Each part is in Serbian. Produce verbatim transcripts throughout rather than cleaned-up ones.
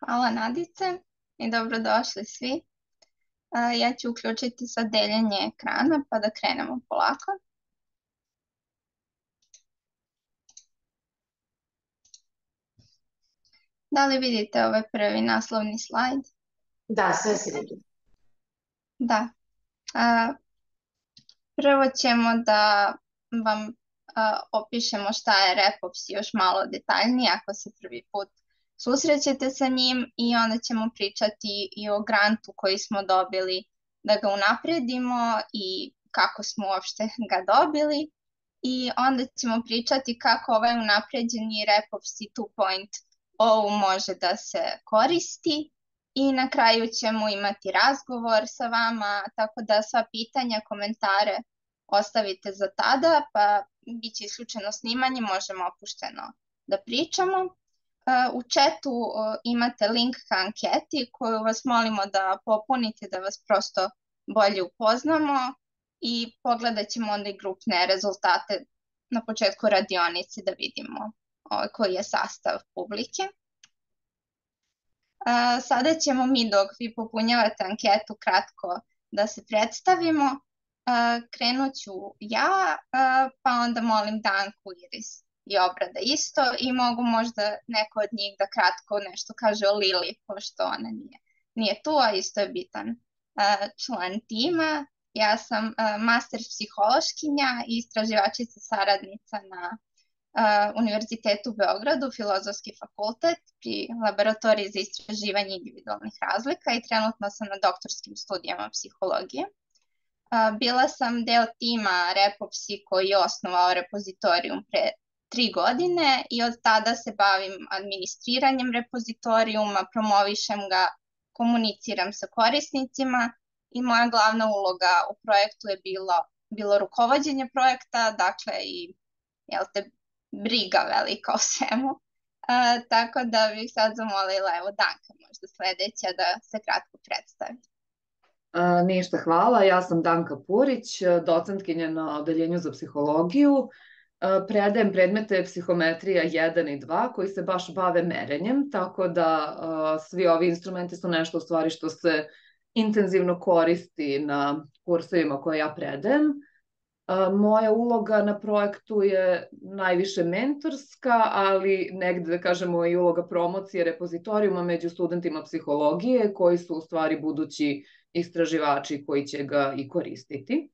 Hvala Nadice i dobrodošli svi. E, Ja ću uključiti sad deljenje ekrana pa da krenemo polako. Da li vidite ovaj prvi naslovni slajd? Da, sve se vidi. Da. E, Prvo ćemo da vam e, opišemo šta je REPOPS još malo detaljnije ako se prvi put susrećete sa njim i onda ćemo pričati i o grantu koji smo dobili da ga unapredimo i kako smo uopšte ga dobili i onda ćemo pričati kako ovaj unapređeni REPOPS i two point oh može da se koristi i na kraju ćemo imati razgovor sa vama, tako da sva pitanja, komentare ostavite za tada, pa bit će isključeno snimanje, možemo opušteno da pričamo. U chatu imate link ka anketi koju vas molimo da popunite, da vas prosto bolje upoznamo i pogledat ćemo onda i grupne rezultate na početku radionice da vidimo koji je sastav publike. Sada ćemo mi dok vi popunjavate anketu kratko da se predstavimo. Krenut ću ja, pa onda molim Danku, Iris i Obrada isto i mogu možda neko od njih da kratko nešto kaže o Lili, pošto ona nije, nije tu, a isto je bitan član tima. Ja sam master psihološkinja i istraživačica saradnica na Univerzitetu u Beogradu, Filozofski fakultet pri laboratoriji za istraživanje individualnih razlika i trenutno sam na doktorskim studijama psihologije. Bila sam deo tima REPOPSI koji je osnovao repozitorijum pre tri godine i od tada se bavim administriranjem repozitorijuma, promovišem ga, komuniciram sa korisnicima i moja glavna uloga u projektu je bilo, bilo rukovođenje projekta, dakle i jel te, briga velika o svemu. Uh, tako da bih sad zamolila, evo Danka možda sledeća da se kratko predstavi. A, ništa, hvala. Ja sam Danka Purić, docentkinja na Odeljenju za psihologiju. A, predajem predmete psihometrija jedan i dva koji se baš bave merenjem, tako da a, svi ovi instrumenti su nešto u stvari što se intenzivno koristi na kursovima koje ja predajem. Moja uloga na projektu je najviše mentorska, ali negde da kažemo i uloga promocije repozitorijuma među studentima psihologije koji su u stvari budući istraživači koji će ga i koristiti.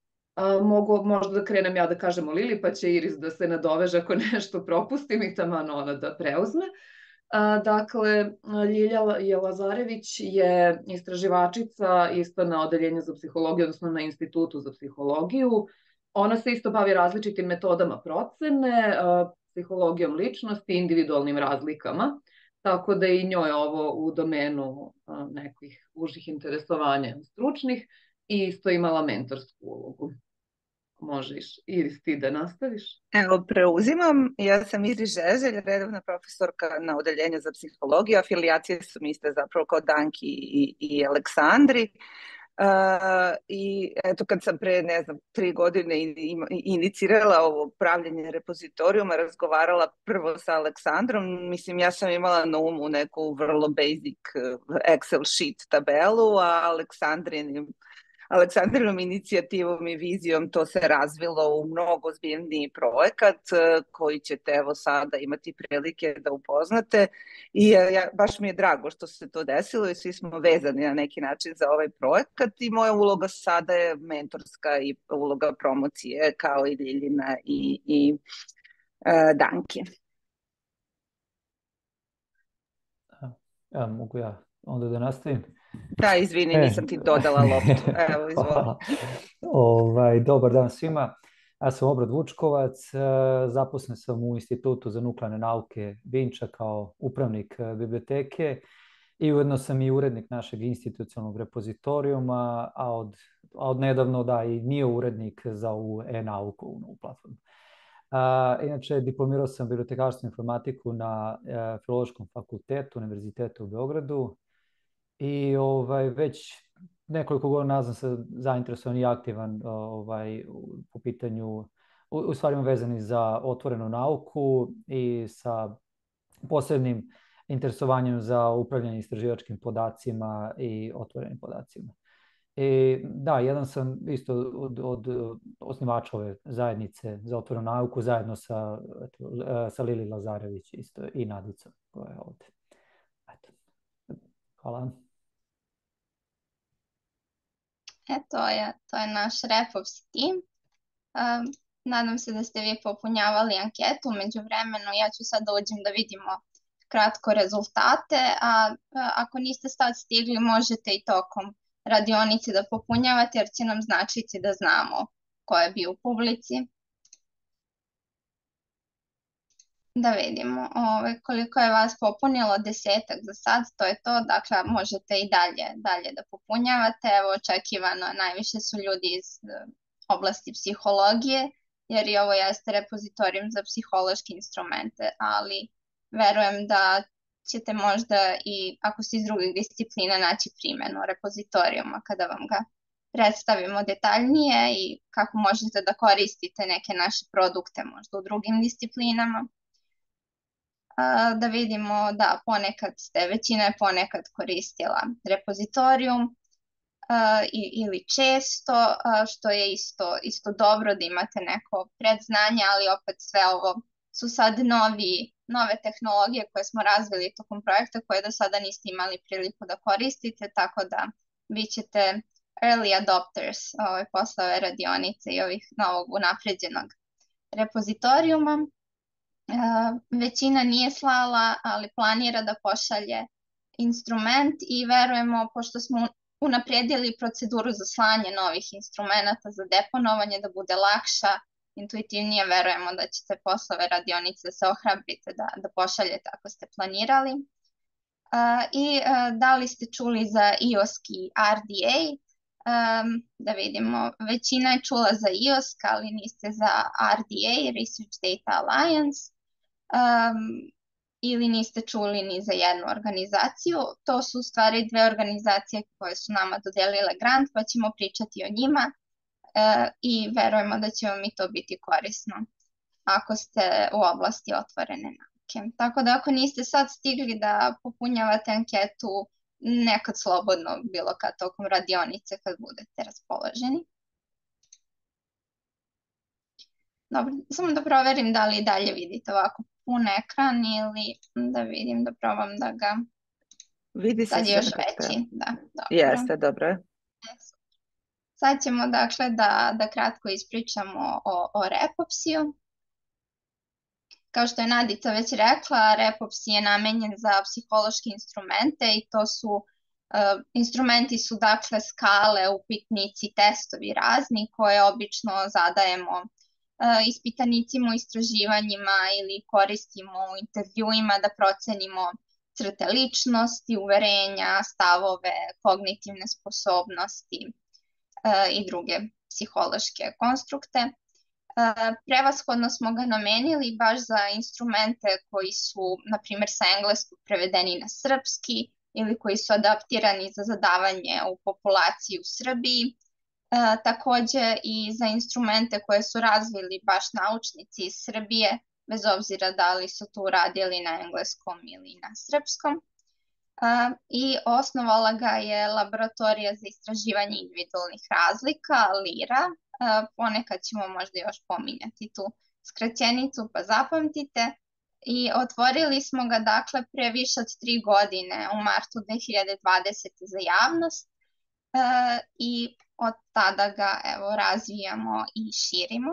Mogu možda da krenem ja da kažem o Lili, pa će Iris da se nadoveže ako nešto propustim i taman ona da preuzme. Dakle, Ljilja Lazarević je istraživačica isto na Odeljenju za psihologiju, odnosno na Institutu za psihologiju. Ona se isto bavi različitim metodama procene, psihologijom ličnosti, individualnim razlikama, tako da i njoj je ovo u domenu nekih užih interesovanja stručnih i isto imala mentorsku ulogu. Možeš, Iris, ti da nastaviš? Evo, preuzimam. Ja sam Iris Žeželj, redovna profesorka na Odeljenju za psihologiju. Afilijacije su mi iste zapravo kao Danki i, i Aleksandri. Uh, I eto, kad sam pre, ne znam, tri godine inicirala ovo pravljenje repozitorijuma, razgovarala prvo sa Aleksandrom, mislim, ja sam imala na umu neku vrlo basic Excel sheet tabelu, a Aleksandrinim Aleksandrinom inicijativom i vizijom to se razvilo u mnogo ozbiljniji projekat koji ćete evo sada imati prilike da upoznate i ja, baš mi je drago što se to desilo i svi smo vezani na neki način za ovaj projekat i moja uloga sada je mentorska i uloga promocije kao i Ljiljina i, i uh, Danke. Ja, mogu ja onda da nastavim? Da, izvini, e. nisam ti dodala loptu. Evo, izvoli. Ovaj, dobar dan svima. Ja sam Obrad Vučkovac, zaposlen sam u Institutu za nuklearne nauke Vinča kao upravnik biblioteke i ujedno sam i urednik našeg institucionalnog repozitorijuma, a od, a od nedavno da i nije urednik za ovu e-nauku u platformu. A, inače, diplomirao sam bibliotekarstvo i informatiku na a, Filološkom fakultetu Univerzitetu u Beogradu. I ovaj, već nekoliko godina nazvam se zainteresovan i aktivan ovaj, po pitanju, u, u stvarima vezani za otvorenu nauku i sa posebnim interesovanjem za upravljanje istraživačkim podacima i otvorenim podacima. I da, jedan sam isto od, od osnivača ove zajednice za otvorenu nauku zajedno sa, eto, sa Lili Lazarević isto i Nadicom koja je ovde. Eto. Hvala. E, to je, to je naš REPOPS tim. Um, nadam se da ste vi popunjavali anketu. Među vremenu ja ću sad da uđem da vidimo kratko rezultate, a, a ako niste sad stigli možete i tokom radionice da popunjavate jer će nam značiti da znamo ko je bio u publici. Da vidimo ove, koliko je vas popunilo, desetak za sad, to je to, dakle možete i dalje, dalje da popunjavate. Evo, očekivano najviše su ljudi iz oblasti psihologije, jer i ovo jeste repozitorijum za psihološke instrumente, ali verujem da ćete možda i ako ste iz drugih disciplina naći primjenu repozitorijuma kada vam ga predstavimo detaljnije i kako možete da koristite neke naše produkte možda u drugim disciplinama. Da vidimo da ponekad ste, većina je ponekad koristila repozitorijum ili često, što je isto, isto dobro da imate neko predznanje, ali opet sve ovo su sad novi, nove tehnologije koje smo razvili tokom projekta koje do sada niste imali priliku da koristite, tako da vi ćete early adopters ove, posle ove radionice i ovih novog unapređenog repozitorijuma. Uh, većina nije slala, ali planira da pošalje instrument i verujemo, pošto smo unaprijedili proceduru za slanje novih instrumenta za deponovanje, da bude lakša, intuitivnije, verujemo da ćete posle ove radionice da se ohrabrite da, da pošaljete ako ste planirali. Uh, I uh, da li ste čuli za I O S K i R D A? Um, da vidimo, većina je čula za I O S K, ali niste za R D A, Research Data Alliance. Um, ili niste čuli ni za jednu organizaciju. To su u stvari dve organizacije koje su nama dodelile grant, pa ćemo pričati o njima uh, i verujemo da će vam i to biti korisno ako ste u oblasti otvorene nauke. Tako da ako niste sad stigli da popunjavate anketu, nekad slobodno bilo kad tokom radionice kad budete raspoloženi. Dobro, samo da proverim da li dalje vidite ovako pun ekran ili da vidim, da probam da ga... Vidi se sad je još sve, veći. Da, dobro. Jeste, dobro je. Sad ćemo dakle da, da kratko ispričamo o, o REPOPS-iju. Kao što je Nadica već rekla, REPOPS je namenjen za psihološke instrumente i to su, uh, instrumenti su dakle skale, upitnici, testovi razni koje obično zadajemo ispitanicima u istraživanjima ili koristimo u intervjuima da procenimo crte ličnosti, uverenja, stavove, kognitivne sposobnosti uh, i druge psihološke konstrukte. Uh, prevashodno smo ga namenili baš za instrumente koji su, na primjer, sa engleskog prevedeni na srpski ili koji su adaptirani za zadavanje u populaciji u Srbiji. E, takođe i za instrumente koje su razvili baš naučnici iz Srbije, bez obzira da li su to radili na engleskom ili na srpskom. E, I osnovala ga je Laboratorija za istraživanje individualnih razlika, LIRA. E, ponekad ćemo možda još pominjati tu skraćenicu, pa zapamtite. I otvorili smo ga dakle pre više od tri godine, u martu dve hiljade dvadesete. za javnost. E, I od tada ga evo, razvijamo i širimo.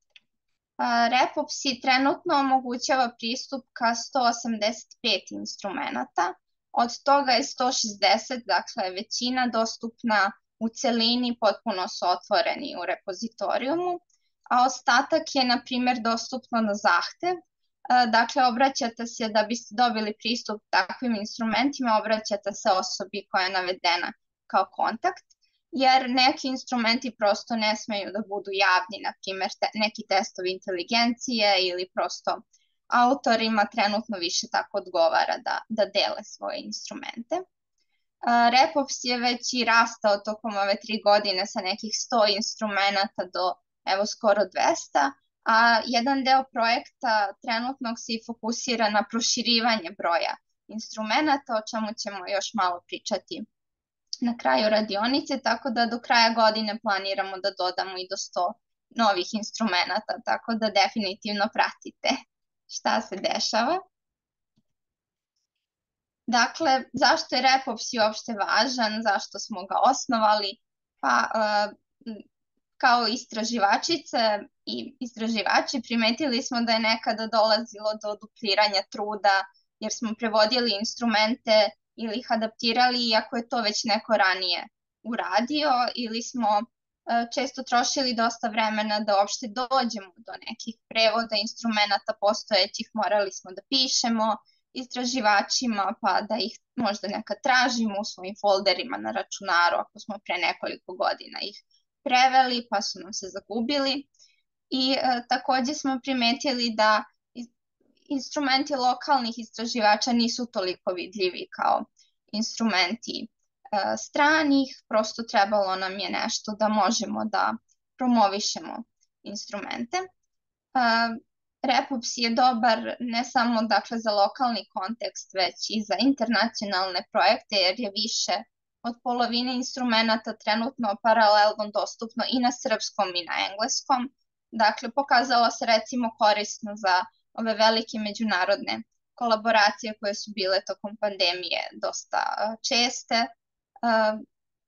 REPOPS trenutno omogućava pristup ka sto osamdeset pet instrumenata, od toga je sto šezdeset, dakle većina dostupna u celini, potpuno su otvoreni u repozitorijumu, a ostatak je na primjer dostupno na zahtev. Dakle, obraćate se da biste dobili pristup takvim instrumentima, obraćate se osobi koja je navedena kao kontakt, jer neki instrumenti prosto ne smeju da budu javni, na primjer te, neki testovi inteligencije ili prosto autorima trenutno više tako odgovara da, da dele svoje instrumente. Uh, REPOPS je već i rastao tokom ove tri godine sa nekih sto instrumenta do evo skoro dvesta, a jedan deo projekta trenutnog se i fokusira na proširivanje broja instrumenata, o čemu ćemo još malo pričati na kraju radionice, tako da do kraja godine planiramo da dodamo i do sto novih instrumenata, tako da definitivno pratite šta se dešava. Dakle, zašto je REPOPSI uopšte važan, zašto smo ga osnovali? Pa, kao istraživačice i istraživači primetili smo da je nekada dolazilo do dupliranja truda, jer smo prevodili instrumente ili ih adaptirali iako je to već neko ranije uradio, ili smo često trošili dosta vremena da uopšte dođemo do nekih prevoda instrumenata postojećih, morali smo da pišemo istraživačima pa da ih možda nekad tražimo u svojim folderima na računaru ako smo pre nekoliko godina ih preveli pa su nam se zagubili. I e, takođe smo primetili da instrumenti lokalnih istraživača nisu toliko vidljivi kao instrumenti e, stranih, prosto trebalo nam je nešto da možemo da promovišemo instrumente. E, REPOPSI je dobar ne samo dakle, za lokalni kontekst, već i za internacionalne projekte, jer je više od polovine instrumenata trenutno paralelno dostupno i na srpskom i na engleskom. Dakle, pokazalo se recimo korisno za ove velike međunarodne kolaboracije koje su bile tokom pandemije dosta česte uh,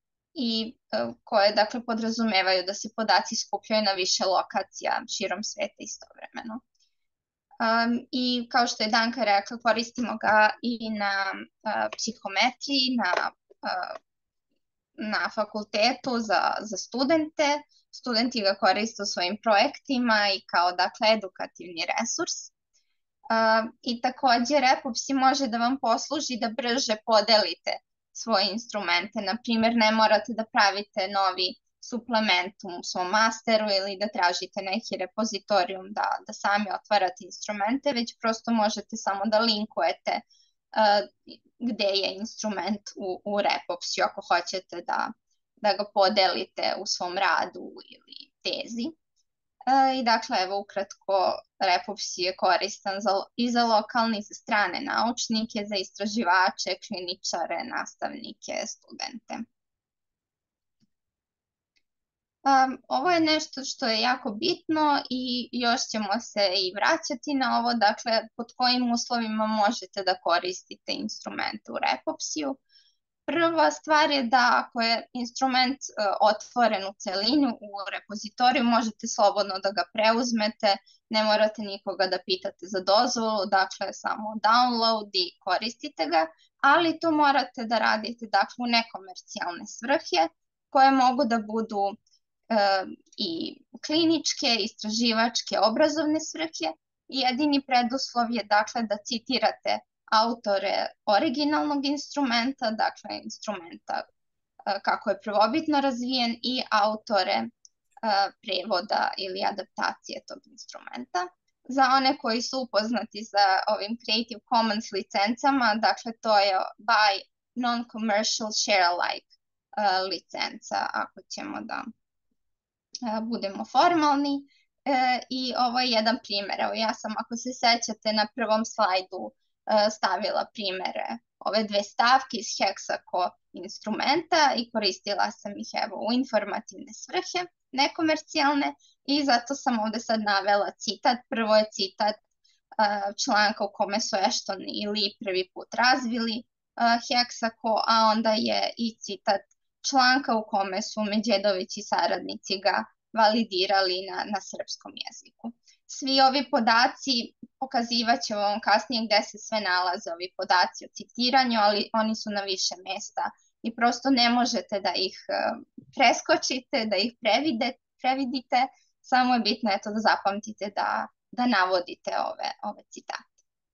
i uh, koje dakle, podrazumevaju da se podaci skupljaju na više lokacija širom sveta istovremeno. Um, I kao što je Danka rekla, koristimo ga i na uh, psihometriji, na, uh, na fakultetu za, za studente. Studenti ga koriste u svojim projektima i kao dakle, edukativni resurs. Uh, I takođe REPOPSI može da vam posluži da brže podelite svoje instrumente. Naprimjer, ne morate da pravite novi suplement u svom masteru ili da tražite neki repozitorijum da, da sami otvarate instrumente, već prosto možete samo da linkujete uh, gde je instrument u, u REPOPSI ako hoćete da, da ga podelite u svom radu ili tezi. Uh, I dakle, evo ukratko, REPOPSI je koristan za, i za lokalne i za strane naučnike, za istraživače, kliničare, nastavnike, studente. Um, ovo je nešto što je jako bitno i još ćemo se i vraćati na ovo, dakle, pod kojim uslovima možete da koristite instrumente u REPOPSI-u. Prva stvar je da ako je instrument uh, otvoren u celini u repozitoriju, možete slobodno da ga preuzmete, ne morate nikoga da pitate za dozvolu, dakle samo download i koristite ga, ali to morate da radite dakle, u nekomercijalne svrhe koje mogu da budu i kliničke, istraživačke, obrazovne svrhe. Jedini preduslov je dakle da citirate autore originalnog instrumenta, dakle instrumenta kako je prvobitno razvijen i autore prevoda ili adaptacije tog instrumenta. Za one koji su upoznati sa ovim Creative Commons licencama, dakle to je by non-commercial share-alike licenca, ako ćemo da budemo formalni. E, i ovo je jedan primjer. Evo ja sam, ako se sećate, na prvom slajdu e, stavila primere ove dve stavke iz Hexaco instrumenta i koristila sam ih evo u informativne svrhe, nekomercijalne, i zato sam ovde sad navela citat. Prvo je citat e, članka u kome su Ashton i Lee prvi put razvili e, Hexaco, a onda je i citat članka u kome su Međedović i saradnici ga validirali na, na srpskom jeziku. Svi ovi podaci pokazivat ću vam kasnije gde se sve nalaze ovi podaci o citiranju, ali oni su na više mesta i prosto ne možete da ih preskočite, da ih previde, previdite, samo je bitno eto, da zapamtite da, da navodite ove, ove citate.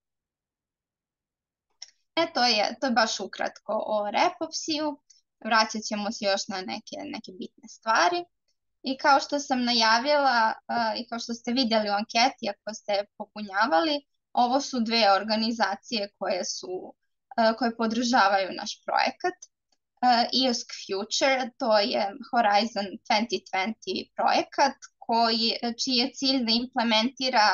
E, to je, to je baš ukratko o REPOPSI-u. Vraćat ćemo se još na neke, neke bitne stvari. I kao što sam najavila uh, i kao što ste vidjeli u anketi, ako ste popunjavali, ovo su dve organizacije koje, su, uh, koje podržavaju naš projekat. Uh, E O S C Future, to je Horizon dvanaest dvadeset projekat koji, čiji je cilj da implementira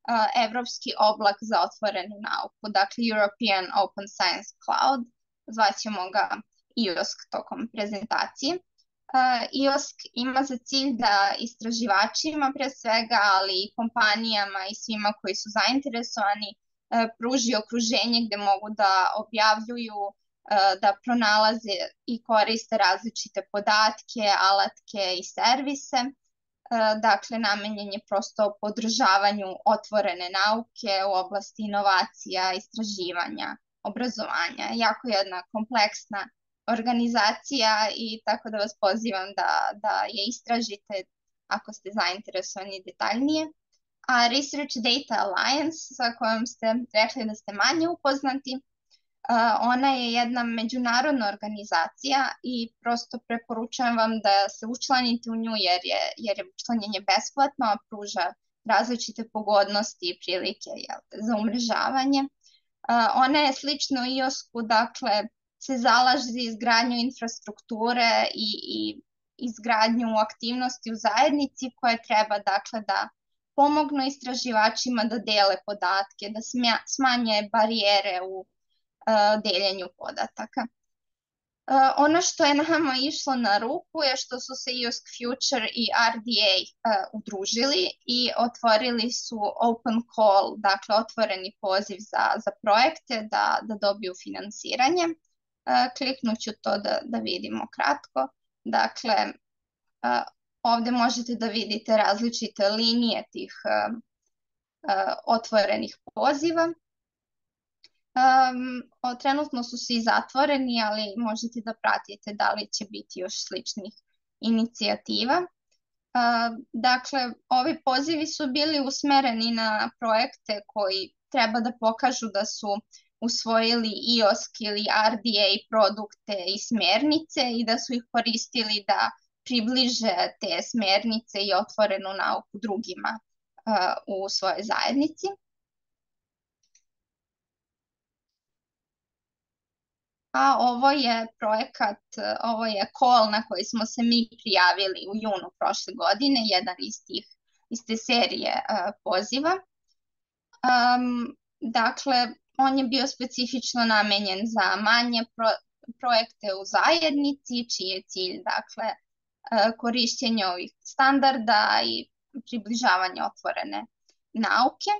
evropski oblak za otvorenu nauku, dakle European Open Science Cloud, zvaćemo ga I O S C tokom prezentacije. I O S C ima za cilj da istraživačima pre svega, ali i kompanijama i svima koji su zainteresovani, pruži okruženje gde mogu da objavljuju, da pronalaze i koriste različite podatke, alatke i servise. Dakle, namenjen je prosto podržavanju otvorene nauke u oblasti inovacija, istraživanja, obrazovanja. Jako jedna kompleksna organizacija i tako da vas pozivam da, da je istražite ako ste zainteresovani detaljnije. A Research Data Alliance, sa kojom ste rekli da ste manje upoznati, ona je jedna međunarodna organizacija i prosto preporučujem vam da se učlanite u nju jer je, jer je učlanjenje besplatno, a pruža različite pogodnosti i prilike jel, za umrežavanje. Ona je slično I O S C-u, dakle, se zalaže za izgradnju infrastrukture i, i izgradnju aktivnosti u zajednici koje treba, dakle, da pomognu istraživačima da dele podatke, da smanje barijere u deljenju podataka. Ono što je nama išlo na ruku je što su se I O S C Future i R D A udružili i otvorili su open call, dakle otvoreni poziv za, za projekte da, da dobiju finansiranje. Kliknut ću to da, da vidimo kratko. Dakle, ovde možete da vidite različite linije tih otvorenih poziva. Um, o, trenutno su svi zatvoreni, ali možete da pratite da li će biti još sličnih inicijativa. Uh, dakle, ovi pozivi su bili usmereni na projekte koji treba da pokažu da su usvojili I O S C ili R D A produkte i smernice i da su ih koristili da približe te smernice i otvorenu nauku drugima uh, u svojoj zajednici. A ovo je projekat, ovo je call na koji smo se mi prijavili u junu prošle godine, jedan iz, tih, iz te serije uh, poziva. Um, dakle, on je bio specifično namenjen za manje pro, projekte u zajednici, čiji je cilj, dakle, uh, korišćenje ovih standarda i približavanje otvorene nauke.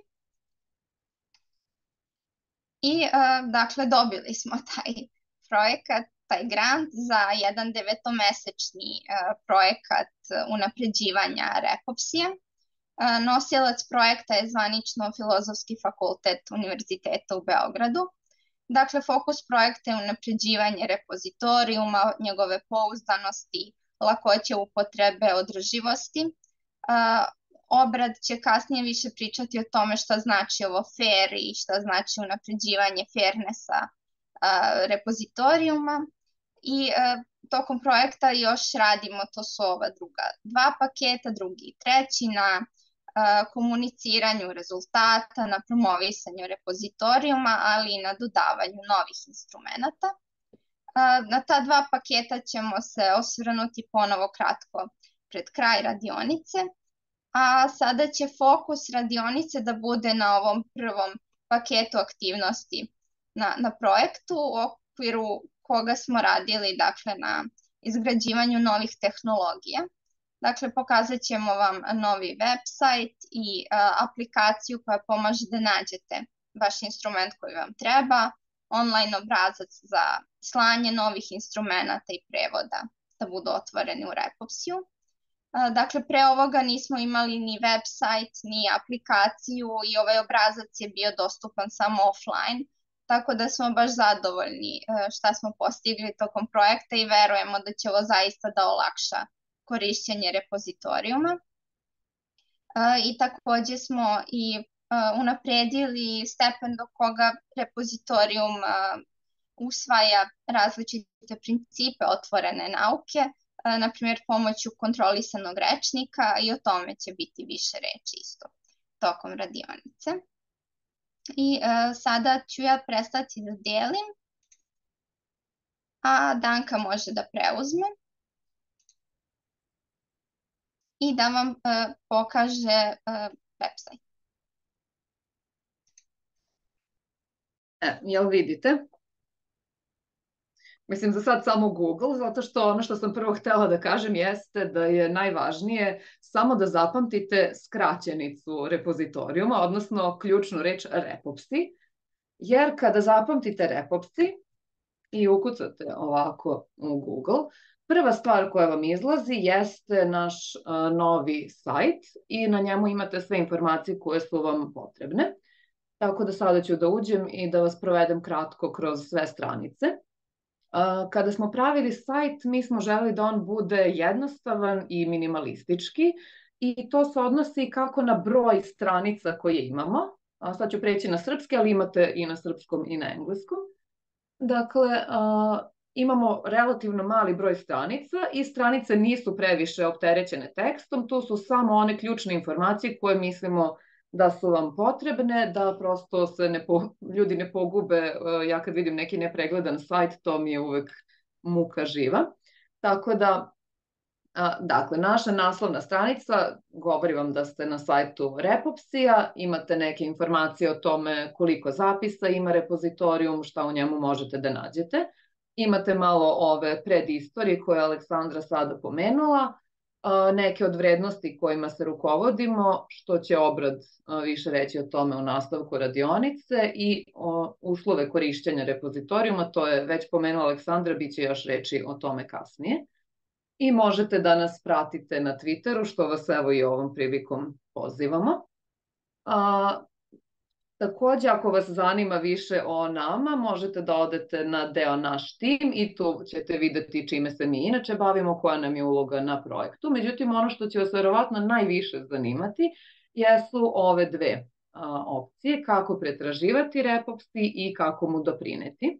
I, uh, dakle, dobili smo taj projekat, taj grant za jedan devetomesečni uh, projekat unapređivanja repopsije. Uh, nosilac projekta je zvanično Filozofski fakultet Univerziteta u Beogradu. Dakle, fokus projekta je unapređivanje repozitorijuma, njegove pouzdanosti, lakoće upotrebe, održivosti. Uh, Obrad će kasnije više pričati o tome šta znači ovo fair i šta znači unapređivanje fairnessa repozitorijuma i uh, tokom projekta još radimo, to su ova druga dva paketa, drugi i treći, na uh, komuniciranju rezultata, na promovisanju repozitorijuma, ali i na dodavanju novih instrumenata. Uh, na ta dva paketa ćemo se osvrnuti ponovo kratko pred kraj radionice, a sada će fokus radionice da bude na ovom prvom paketu aktivnosti Na, na projektu u okviru koga smo radili, dakle, na izgrađivanju novih tehnologija. Dakle, pokazat ćemo vam novi website i a, aplikaciju koja pomaže da nađete vaš instrument koji vam treba, online obrazac za slanje novih instrumenata i prevoda da budu otvoreni u repopsiju. A, dakle, pre ovoga nismo imali ni website, ni aplikaciju i ovaj obrazac je bio dostupan samo offline, tako da smo baš zadovoljni šta smo postigli tokom projekta i verujemo da će ovo zaista da olakša korišćenje repozitorijuma. I takođe smo i unapredili stepen do koga repozitorijum usvaja različite principe otvorene nauke, na primjer pomoću kontrolisanog rečnika, i o tome će biti više reči isto tokom radionice. I uh, sada ću ja prestati da delim, a Danka može da preuzme i da vam uh, pokaže uh, website. E, jel vidite? Mislim, za sad samo Google, zato što ono što sam prvo htela da kažem jeste da je najvažnije samo da zapamtite skraćenicu repozitorijuma, odnosno ključnu reč repopsi, jer kada zapamtite repopsi i ukucate ovako u Google, prva stvar koja vam izlazi jeste naš uh, novi sajt i na njemu imate sve informacije koje su vam potrebne. Tako da sada ću da uđem i da vas provedem kratko kroz sve stranice. Kada smo pravili sajt, mi smo želeli da on bude jednostavan i minimalistički i to se odnosi kako na broj stranica koje imamo. A sad ću preći na srpski, ali imate i na srpskom i na engleskom. Dakle, imamo relativno mali broj stranica i stranice nisu previše opterećene tekstom, tu su samo one ključne informacije koje mislimo da su vam potrebne, da prosto se ne po, ljudi ne pogube. Ja kad vidim neki nepregledan sajt, to mi je uvek muka živa. Tako da, a, dakle, naša naslovna stranica govori vam da ste na sajtu Repopsija, imate neke informacije o tome koliko zapisa ima repozitorijum, šta u njemu možete da nađete. Imate malo ove predistorije koje je Aleksandra sada pomenula, neke od vrednosti kojima se rukovodimo, što će Obrad više reći o tome u nastavku radionice, i uslove korišćenja repozitorijuma, to je već pomenula Aleksandra, bit će još reči o tome kasnije. I možete da nas pratite na Twitteru, što vas evo i ovom prilikom pozivamo. A, Takođe, ako vas zanima više o nama, možete da odete na deo naš tim i tu ćete videti čime se mi inače bavimo, koja nam je uloga na projektu. Međutim, ono što će vas verovatno najviše zanimati jesu ove dve a, opcije, kako pretraživati repopsi i kako mu doprineti.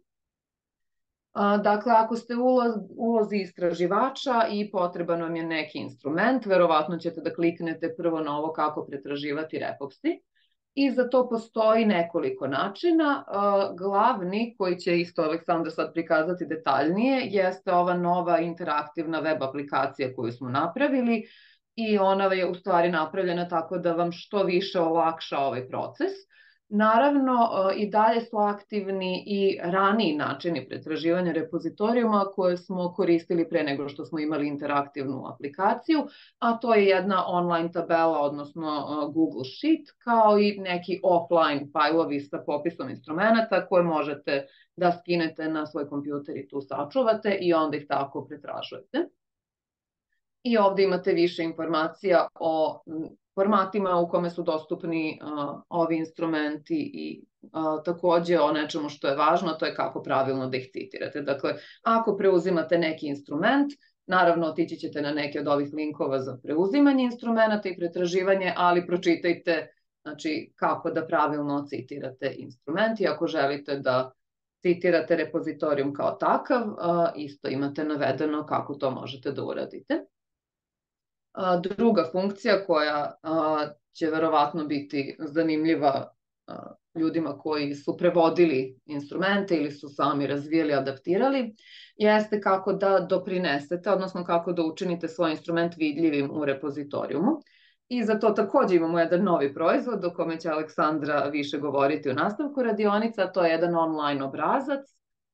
A, dakle, ako ste ulaz, ulozi istraživača i potreban vam je neki instrument, verovatno ćete da kliknete prvo na ovo kako pretraživati repopsi. I za to postoji nekoliko načina. Glavni, koji će isto Aleksandar sad prikazati detaljnije, jeste ova nova interaktivna web aplikacija koju smo napravili i ona je u stvari napravljena tako da vam što više olakša ovaj proces. Naravno, i dalje su aktivni i raniji načini pretraživanja repozitorijuma koje smo koristili pre nego što smo imali interaktivnu aplikaciju, a to je jedna online tabela, odnosno Google Sheet, kao i neki offline fajlovi sa popisom instrumenta koje možete da skinete na svoj kompjuter i tu sačuvate i onda ih tako pretražujete. I ovde imate više informacija o formatima u kome su dostupni uh, ovi instrumenti i uh, takođe o nečemu što je važno, to je kako pravilno da ih citirate. Dakle, ako preuzimate neki instrument, naravno otići ćete na neke od ovih linkova za preuzimanje instrumenta i pretraživanje, ali pročitajte, znači, kako da pravilno citirate instrument i ako želite da citirate repozitorijum kao takav, uh, isto imate navedeno kako to možete da uradite. Druga funkcija koja će verovatno biti zanimljiva ljudima koji su prevodili instrumente ili su sami razvijali, adaptirali, jeste kako da doprinesete, odnosno kako da učinite svoj instrument vidljivim u repozitorijumu. I za to takođe imamo jedan novi proizvod o kome će Aleksandra više govoriti u nastavku radionica, to je jedan online obrazac.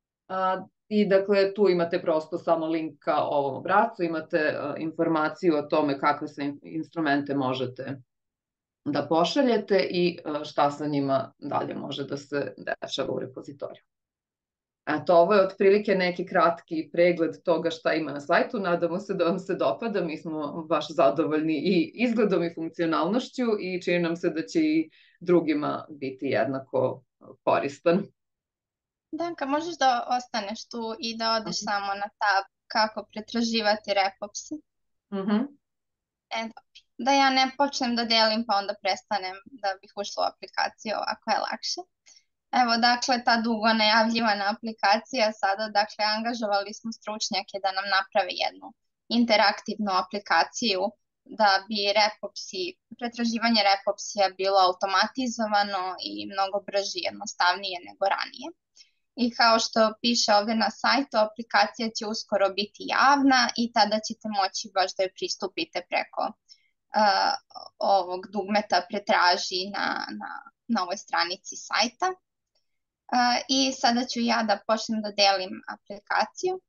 I dakle, tu imate prosto samo link ka ovom obrazcu, imate informaciju o tome kakve sve instrumente možete da pošaljete i šta sa njima dalje može da se dešava u repozitoriju. Eto, ovo je otprilike neki kratki pregled toga šta ima na sajtu. Nadamo se da vam se dopada, mi smo baš zadovoljni i izgledom i funkcionalnošću i čini nam se da će i drugima biti jednako koristan. Danka, možeš da ostaneš tu i da odeš uh-huh. samo na tab kako pretraživati repopsi? Uh-huh. E, da ja ne počnem da delim pa onda prestanem da bih ušla u aplikaciju, ovako je lakše. Evo, dakle, ta dugo najavljivana aplikacija sada, dakle, angažovali smo stručnjake da nam naprave jednu interaktivnu aplikaciju da bi repopsi, pretraživanje repopsija bilo automatizovano i mnogo brže i jednostavnije nego ranije. I kao što piše ovde na sajtu, aplikacija će uskoro biti javna i tada ćete moći baš da joj pristupite preko uh, ovog dugmeta pretraži na, na, na ovoj stranici sajta. I sada ću ja da počnem da delim aplikaciju.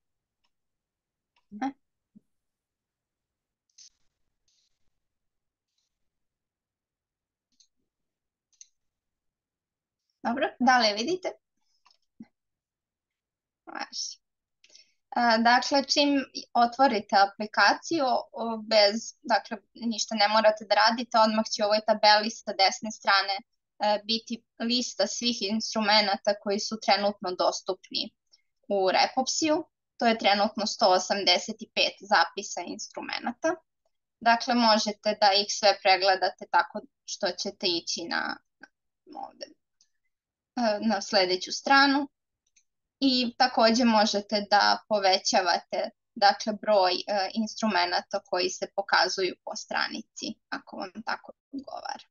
Dobro, da li je vidite? Važi. Dakle, čim otvorite aplikaciju, bez, dakle, ništa ne morate da radite, odmah će u ovoj tabeli sa desne strane biti lista svih instrumenta koji su trenutno dostupni u Repopsiju. To je trenutno sto osamdeset pet zapisa instrumenta. Dakle, možete da ih sve pregledate tako što ćete ići na, ovde, na sledeću stranu. I takođe možete da povećavate, dakle, broj e, instrumenta koji se pokazuju po stranici, ako vam tako odgovara.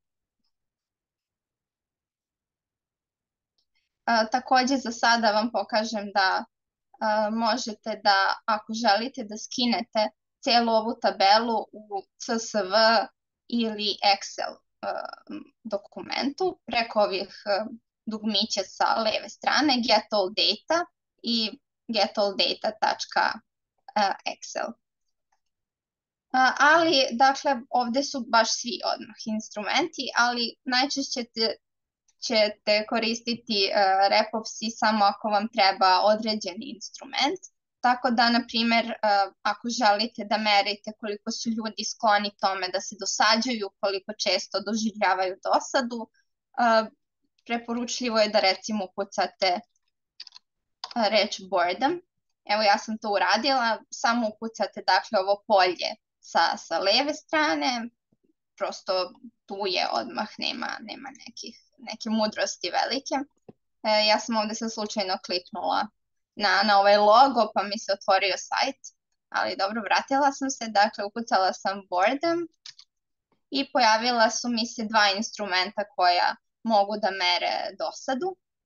E, takođe za sada vam pokažem da e, možete da, ako želite da skinete celu ovu tabelu u C S V ili Excel e, dokumentu, preko ovih e, dugmića sa leve strane, Get All Data i get all data tačka excel. Ali, dakle, ovde su baš svi odmah instrumenti, ali najčešće ćete koristiti Repopsi samo ako vam treba određeni instrument. Tako da, na primer, ako želite da merite koliko su ljudi skloni tome da se dosađuju, koliko često doživljavaju dosadu, preporučljivo je da recimo ukucate reč boredom. Evo, ja sam to uradila, samo ukucate, dakle, ovo polje sa, sa leve strane, prosto tu je odmah, nema, nema nekih, neke mudrosti velike. E, ja sam ovde sad slučajno kliknula na, na ovaj logo, pa mi se otvorio sajt, ali dobro, vratila sam se, dakle, ukucala sam boredom i pojavila su mi se dva instrumenta koja mogu da mere dosadu.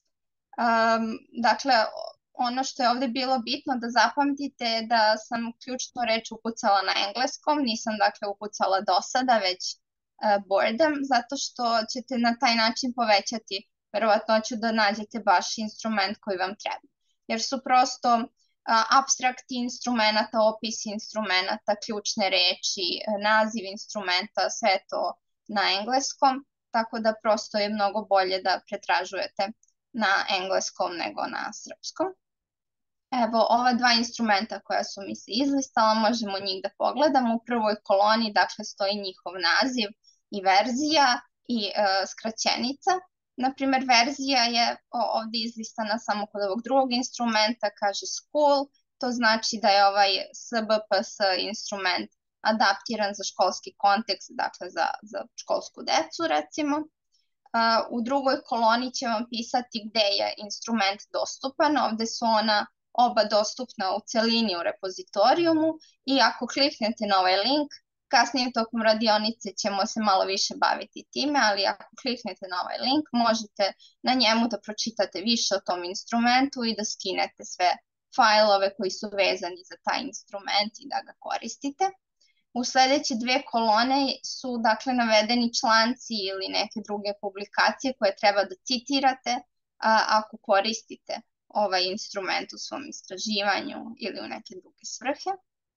Um, dakle, ono što je ovde bilo bitno da zapamtite je da sam ključnu reč ukucala na engleskom, nisam dakle ukucala dosada, već uh, boredom, zato što ćete na taj način povećati verovatnoću da nađete baš instrument koji vam treba. Jer su prosto uh, apstrakti instrumenta, opis instrumenta, ključne reči, naziv instrumenta, sve to na engleskom, tako da prosto je mnogo bolje da pretražujete na engleskom nego na srpskom. Evo, ova dva instrumenta koja su mi se izlistala, možemo njih da pogledamo. U prvoj koloni, dakle, stoji njihov naziv i verzija i e, skraćenica. Naprimer, verzija je ovde izlistana samo kod ovog drugog instrumenta, kaže school, to znači da je ovaj S B P S instrument adaptiran za školski kontekst, dakle za, za školsku decu, recimo. Uh, u drugoj koloni će vam pisati gde je instrument dostupan, ovde su ona oba dostupna u celini u repozitorijumu i ako kliknete na ovaj link, kasnije tokom radionice ćemo se malo više baviti time, ali ako kliknete na ovaj link, možete na njemu da pročitate više o tom instrumentu i da skinete sve fajlove koji su vezani za taj instrument i da ga koristite. U sledeće dve kolone su, dakle, navedeni članci ili neke druge publikacije koje treba da citirate a, ako koristite ovaj instrument u svom istraživanju ili u neke druge svrhe.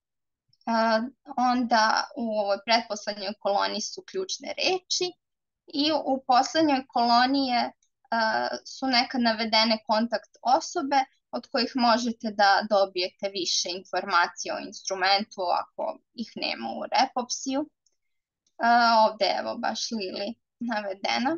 A, onda u ovoj pretposlednjoj koloni su ključne reči i u poslednjoj koloni je, a, su neka navedene kontakt osobe od kojih možete da dobijete više informacije o instrumentu ako ih nema u Repopsiju. Uh, ovde je evo baš Lili navedena.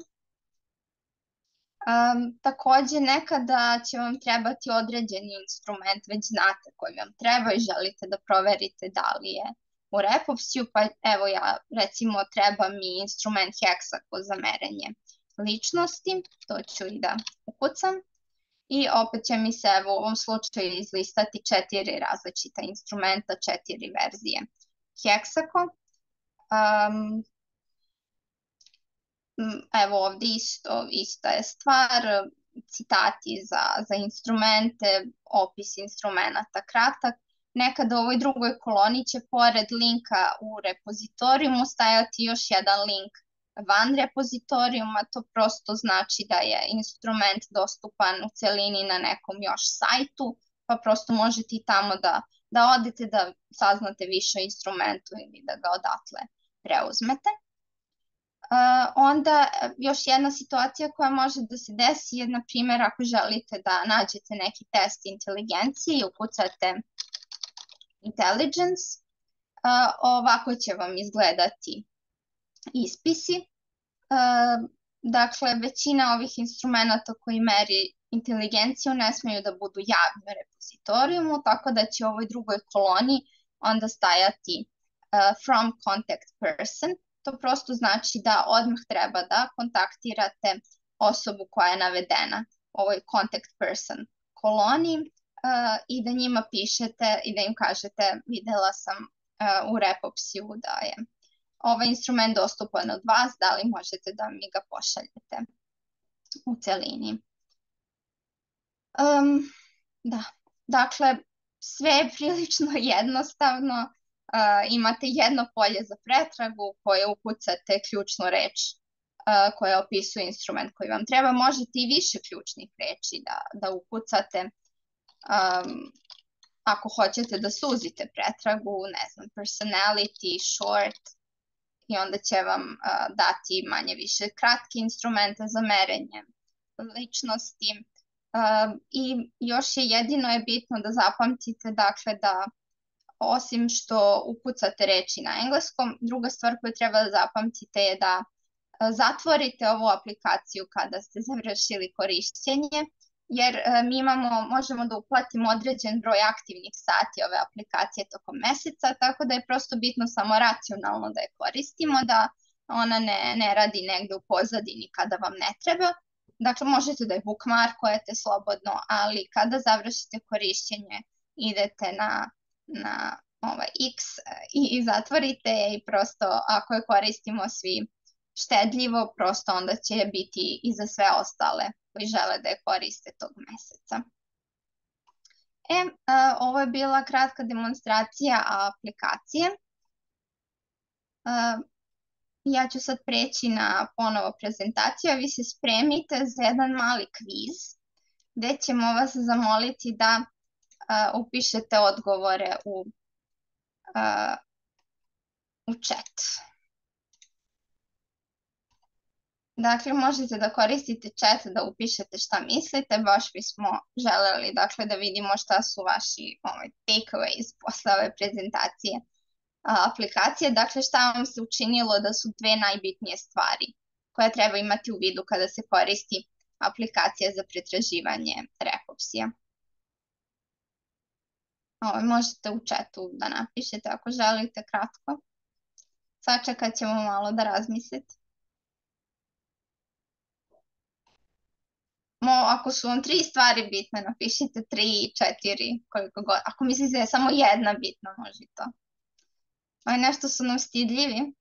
Um, takođe, nekada će vam trebati određeni instrument, već znate koji vam treba i želite da proverite da li je u Repopsiju, pa evo ja, recimo, treba mi instrument Hexaco za merenje ličnosti, to ću i da ukucam. I opet će mi se evo, u ovom slučaju izlistati četiri različita instrumenta, četiri verzije Hexaco. Um, evo ovde isto, ista je stvar, citati za, za instrumente, opis instrumenta kratak. Nekada u ovoj drugoj koloni će pored linka u repozitorijumu stajati još jedan link van repozitorijuma, to prosto znači da je instrument dostupan u celini na nekom još sajtu, pa prosto možete i tamo da, da odete da saznate više o instrumentu ili da ga odatle preuzmete. Uh, onda još jedna situacija koja može da se desi je, na primjer, ako želite da nađete neki test inteligencije i ukucate intelligence, uh, ovako će vam izgledati ispisi. Uh, dakle, većina ovih instrumenta koji meri inteligenciju ne smeju da budu javni u repozitorijumu, tako da će u ovoj drugoj koloni onda stajati uh, from contact person. To prosto znači da odmah treba da kontaktirate osobu koja je navedena u ovoj contact person koloni uh, i da njima pišete i da im kažete videla sam uh, u Repopsiju da je ovaj instrument dostupan od vas, da li možete da mi ga pošaljete u celini. Um, da, dakle, sve je prilično jednostavno. Uh, imate jedno polje za pretragu koje ukucate ključnu reč uh, koja opisuje instrument koji vam treba. Možete i više ključnih reči da, da ukucate um, ako hoćete da suzite pretragu, ne znam, personality, short, i onda će vam uh, dati manje više kratke instrumente za merenje ličnosti. Uh, I još je jedino je bitno da zapamtite, dakle, da osim što ukucate reči na engleskom, druga stvar koju treba da zapamtite je da zatvorite ovu aplikaciju kada ste završili korišćenje, jer mi imamo, možemo da uplatimo određen broj aktivnih sati ove aplikacije tokom meseca, tako da je prosto bitno samo racionalno da je koristimo, da ona ne, ne radi negde u pozadini kada vam ne treba. Dakle, možete da je bookmarkujete slobodno, ali kada završite korišćenje idete na na ovaj X i, i zatvorite je i prosto ako je koristimo svi štedljivo, prosto onda će biti i za sve ostale koji žele da je koriste tog meseca. E, a, ovo je bila kratka demonstracija aplikacije. A, ja ću sad preći na ponovo prezentaciju, a vi se spremite za jedan mali kviz gde ćemo vas zamoliti da Uh, upišete odgovore u, uh, u chat. Dakle, možete da koristite chat da upišete šta mislite, baš bismo želeli, dakle, da vidimo šta su vaši ovaj, takeaways posle ove prezentacije uh, aplikacije. Dakle, šta vam se učinilo da su dve najbitnije stvari koje treba imati u vidu kada se koristi aplikacija za pretraživanje Repopsija. Ovo, možete u chatu da napišete ako želite kratko. Sačekat ćemo malo da razmislite. Mo, ako su vam tri stvari bitne, napišite tri, četiri, koliko god. Ako mislite da je samo jedna bitna, može to. Ovo nešto su nam stidljivi.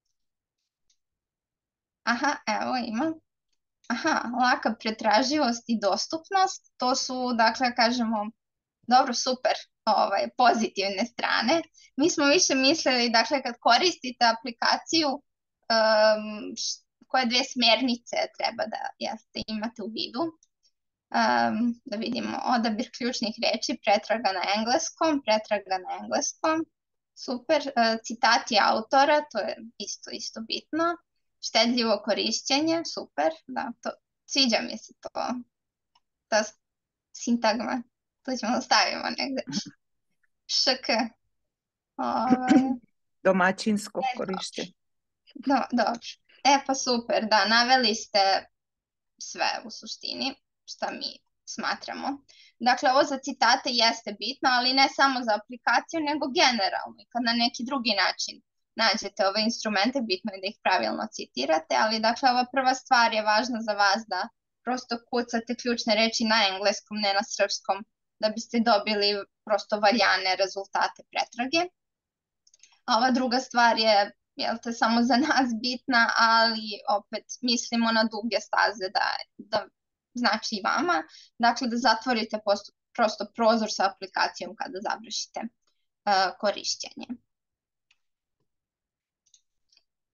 Aha, evo ima. Aha, laka pretraživost i dostupnost. To su, dakle, kažemo, dobro, super. Ovaj, pozitivne strane. Mi smo više mislili, dakle, kad koristite aplikaciju, um, koje dve smjernice treba da jeste, imate u vidu. Um, da vidimo, odabir ključnih reči, pretraga na engleskom, pretraga na engleskom, super, uh, citati autora, to je isto, isto bitno, štedljivo korišćenje, super, da, to, sviđa mi se to, ta sintagma. To ćemo da stavimo negde. Šk. Ovaj. Domaćinsko korištenje. Do, dobro. E pa super, da, naveli ste sve u suštini šta mi smatramo. Dakle, ovo za citate jeste bitno, ali ne samo za aplikaciju, nego generalno. Kad na neki drugi način nađete ove instrumente, bitno je da ih pravilno citirate, ali dakle, ova prva stvar je važna za vas da prosto kucate ključne reči na engleskom, ne na srpskom, da biste dobili prosto valjane rezultate pretrage. A ova druga stvar je, jel te, samo za nas bitna, ali opet mislimo na duge staze da, da znači i vama. Dakle, da zatvorite posto, prosto prozor sa aplikacijom kada završite uh, korišćenje.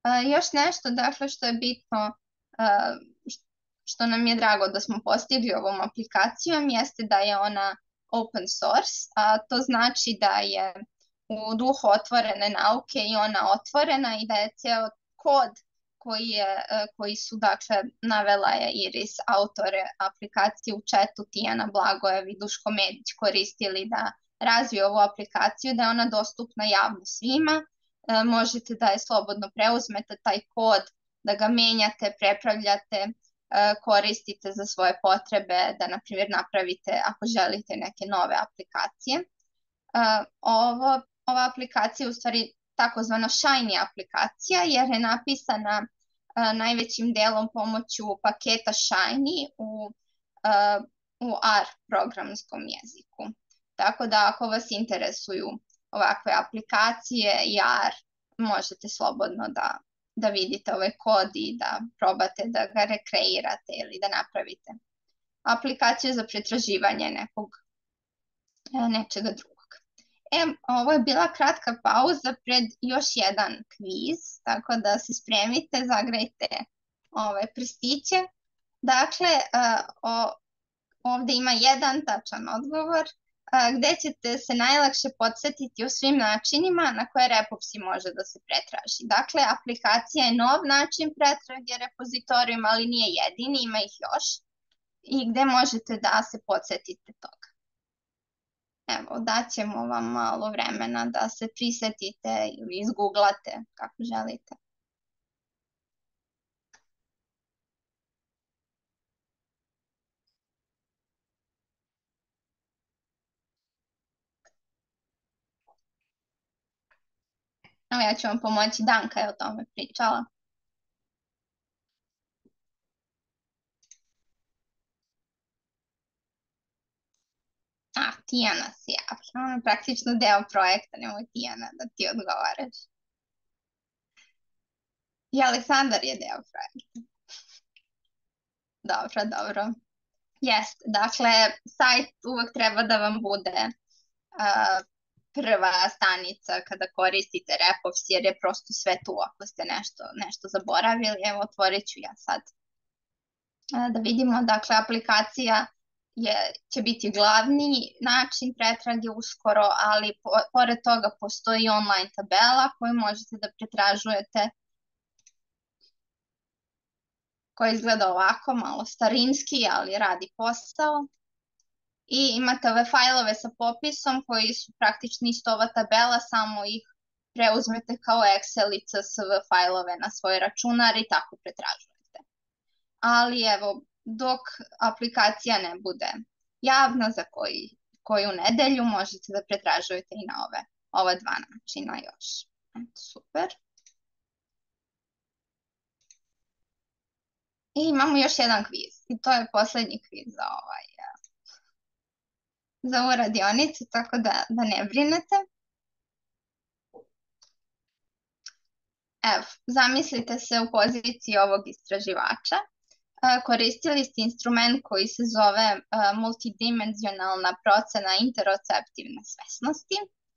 Uh, još nešto, dakle, što je bitno, uh, što nam je drago da smo postigli ovom aplikacijom, jeste da je ona open source, a to znači da je u duhu otvorene nauke i ona otvorena i da je cijel kod koji, je, koji su, dakle, navela je Iris, autore aplikacije u chatu, Tijana Blagojev i Duško Medić koristili da razviju ovu aplikaciju, da je ona dostupna javno svima. E, možete da je slobodno preuzmete taj kod, da ga menjate, prepravljate, e, koristite za svoje potrebe, da, na primjer, napravite ako želite neke nove aplikacije. E, ovo, ova aplikacija je u stvari takozvana Shiny aplikacija, jer je napisana uh, najvećim delom pomoću paketa Shiny u, uh, u R programskom jeziku. Tako da ako vas interesuju ovakve aplikacije i R, možete slobodno da, da vidite ovaj kod i da probate da ga rekreirate ili da napravite aplikaciju za pretraživanje nekog nečega drugog. E, ovo je bila kratka pauza pred još jedan kviz, tako da se spremite, zagrejte ove prstiće. Dakle, o, ovde ima jedan tačan odgovor, gde ćete se najlakše podsjetiti o svim načinima na koje Repopsi može da se pretraži. Dakle, aplikacija je nov način pretrage repozitorijima, ali nije jedini, ima ih još, i gde možete da se podsjetite toga. Evo, daćemo vam malo vremena da se prisetite ili izgooglate kako želite. Evo, ja ću vam pomoći, Danka je o tome pričala. A, Tijana se javlja. Ona je praktično deo projekta, nemoj Tijana da ti odgovaraš. I Aleksandar je deo projekta. Dobro, dobro. Jeste, dakle, sajt uvek treba da vam bude uh, prva stanica kada koristite Repovs, jer je prosto sve tu ako ste nešto, nešto zaboravili. Evo, otvorit ću ja sad uh, da vidimo. Dakle, aplikacija je, će biti glavni način pretrage uskoro, ali po, pored toga postoji online tabela koju možete da pretražujete, koja izgleda ovako, malo starinski, ali radi posao. I imate ove fajlove sa popisom koji su praktično isto ova tabela, samo ih preuzmete kao Excel i C S V fajlove na svoj računar i tako pretražujete. Ali evo, dok aplikacija ne bude javna za koji, koju nedelju, možete da pretražujete i na ove, ova dva načina još. Eto, super. I imamo još jedan kviz i to je poslednji kviz za ovaj za ovu radionicu, tako da, da ne brinete. Evo, zamislite se u poziciji ovog istraživača. Koristili ste instrument koji se zove multidimenzionalna procena interoceptivne svesnosti,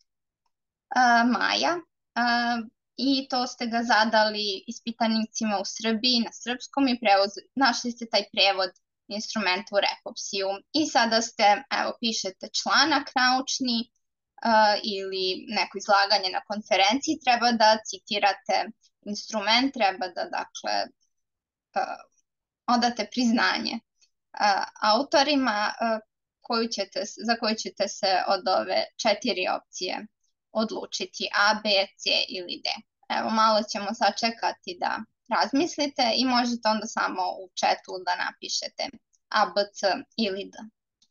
Maja, i to ste ga zadali ispitanicima u Srbiji na srpskom i prevoz, našli ste taj prevod instrumenta u Repopsiju. I sada ste, evo, pišete članak naučni uh, ili neko izlaganje na konferenciji, treba da citirate instrument, treba da, dakle, uh, odate priznanje uh, autorima uh, koju ćete, za koju ćete se od ove četiri opcije odlučiti, A, B, C ili D. Evo, malo ćemo sačekati da razmislite i možete onda samo u chatu da napišete A, B, C ili D.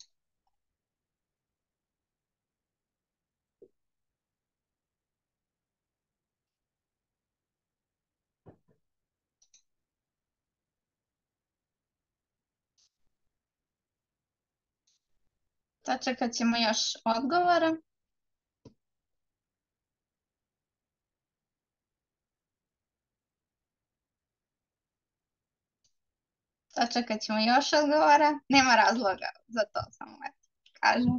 Sačekat ćemo još odgovora. Sačekat ćemo još odgovora. Nema razloga za to, samo kažem.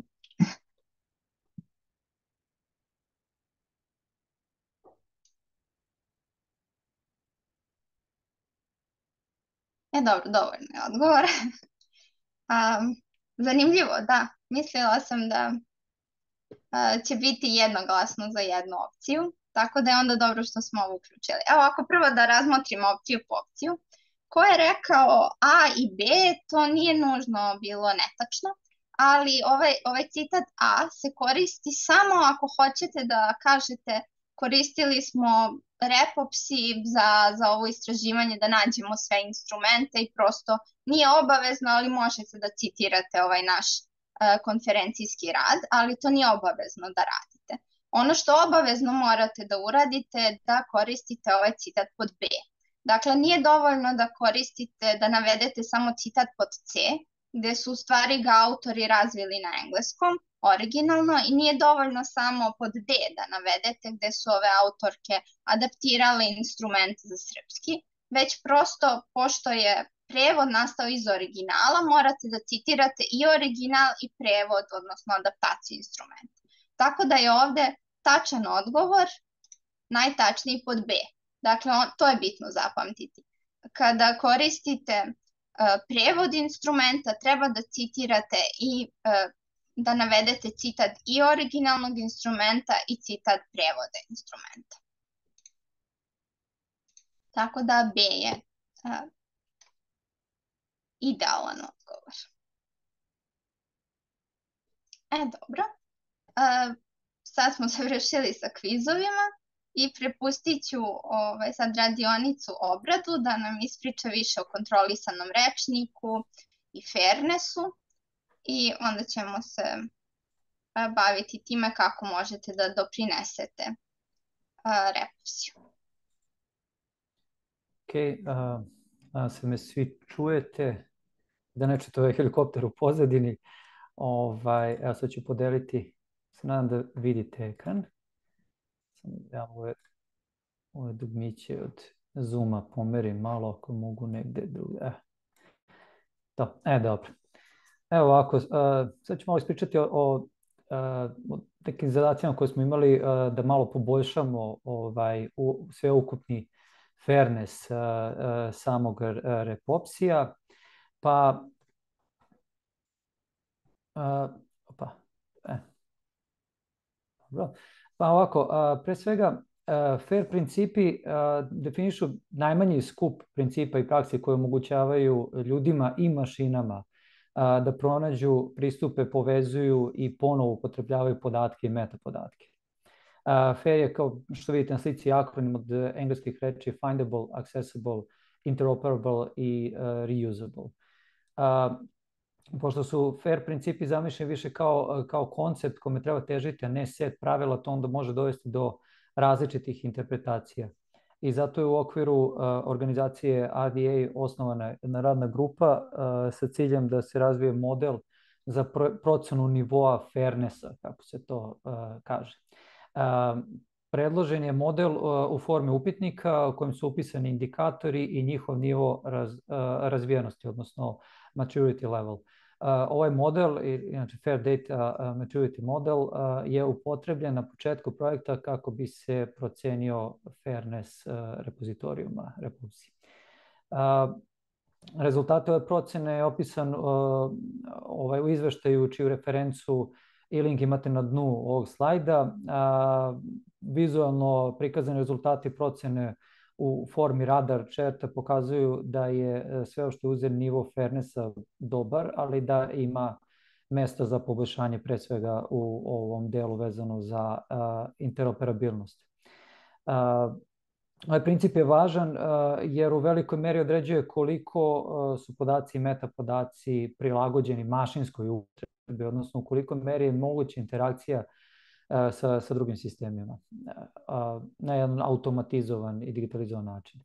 E, dobro, dovoljno je odgovor. Um, zanimljivo, da. Mislila sam da uh, će biti jednoglasno za jednu opciju, tako da je onda dobro što smo ovo uključili. Evo, ako prvo da razmotrimo opciju po opciju. Ko je rekao A i B, to nije nužno bilo netačno, ali ovaj, ovaj citat A se koristi samo ako hoćete da kažete koristili smo repopsi za, za ovo istraživanje da nađemo sve instrumente i prosto nije obavezno, ali možete da citirate ovaj naš uh, konferencijski rad, ali to nije obavezno da radite. Ono što obavezno morate da uradite je da koristite ovaj citat pod B. Dakle, nije dovoljno da koristite, da navedete samo citat pod C, gde su u stvari ga autori razvili na engleskom, originalno, i nije dovoljno samo pod D da navedete gde su ove autorke adaptirale instrument za srpski, već prosto, pošto je prevod nastao iz originala, morate da citirate i original i prevod, odnosno adaptaciju instrumenta. Tako da je ovde tačan odgovor najtačniji pod B. Dakle, on, to je bitno zapamtiti. Kada koristite uh, prevod instrumenta, treba da citirate i uh, da navedete citat i originalnog instrumenta i citat prevoda instrumenta. Tako da B je uh, idealan odgovor. E, dobro. Uh, sad smo završili sa kvizovima. I prepustit ću ovaj, sad radionicu Obradu da nam ispriča više o kontrolisanom rečniku i fairnessu i onda ćemo se a, baviti time kako možete da doprinesete a, repusiju. Ok, a, a se me svi čujete, da ne čujete ovaj helikopter u pozadini. Ovaj, ja sad ću podeliti, se nadam da vidite ekran. Ja ove, ove dugmiće od Zooma pomerim malo ako mogu negde druge. E, to, e dobro. Evo ovako, uh, sad ću malo ispričati o, o, uh, o nekim zadacima koje smo imali uh, da malo poboljšamo ovaj, u, sveukupni fairness uh, uh, samog uh, repopsija. Pa, uh, opa, e, dobro. Pa ovako, pre svega, fair principi definišu najmanji skup principa i praksi koje omogućavaju ljudima i mašinama da pronađu, pristupe, povezuju i ponovo upotrebljavaju podatke i metapodatke. Fair je, kao što vidite na slici, akronim od engleskih reči findable, accessible, interoperable i reusable. Pošto su fair principi zamišljeni više kao, kao koncept kome treba težiti, a ne set pravila, to onda može dovesti do različitih interpretacija. I zato je u okviru uh, organizacije R D A osnovana jedna radna grupa uh, sa ciljem da se razvije model za pro procenu nivoa fairnessa, kako se to uh, kaže. Uh, predložen je model uh, u formi upitnika u kojem su upisani indikatori i njihov nivo raz, uh, razvijenosti, odnosno maturity level. Uh, ovaj model, inače Fair Data uh, Maturity model, uh, je upotrebljen na početku projekta kako bi se procenio fairness uh, repozitorijuma, repulsije. Uh, rezultate ove procene je opisan uh, ovaj, u izveštaju čiju referencu i link imate na dnu ovog slajda. Uh, vizualno prikazani rezultati procene u formi radar čerta pokazuju da je sve što je uzem nivo fairnessa dobar, ali da ima mesta za poboljšanje pre svega u ovom delu vezano za uh, interoperabilnost. Uh, ovaj princip je važan uh, jer u velikoj meri određuje koliko uh, su podaci i metapodaci prilagođeni mašinskoj upotrebi, odnosno u koliko meri je moguća interakcija Sa, sa drugim sistemima na jedan automatizovan i digitalizovan način.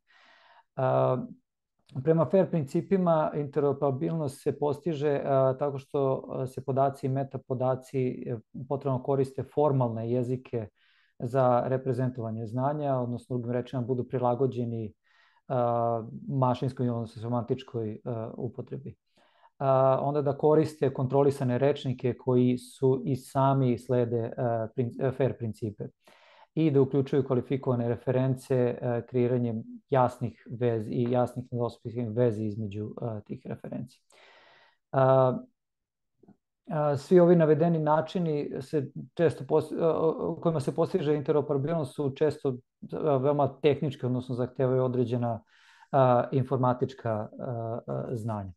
Prema fair principima interoperabilnost se postiže tako što se podaci i metapodaci potrebno koriste formalne jezike za reprezentovanje znanja, odnosno drugim rečima budu prilagođeni mašinskoj, odnosno semantičkoj upotrebi. Uh, onda da koriste kontrolisane rečnike koji su i sami slede uh, prin, uh, fair principe. i da uključuju kvalifikovane reference kreiranjem jasnih vezi i jasnih nedvosmislenih vezi između tih referenci. Svi ovi navedeni načini se često u kojima se postiže interoperabilnost su često veoma tehnički, odnosno zahtevaju određena informatička znanja.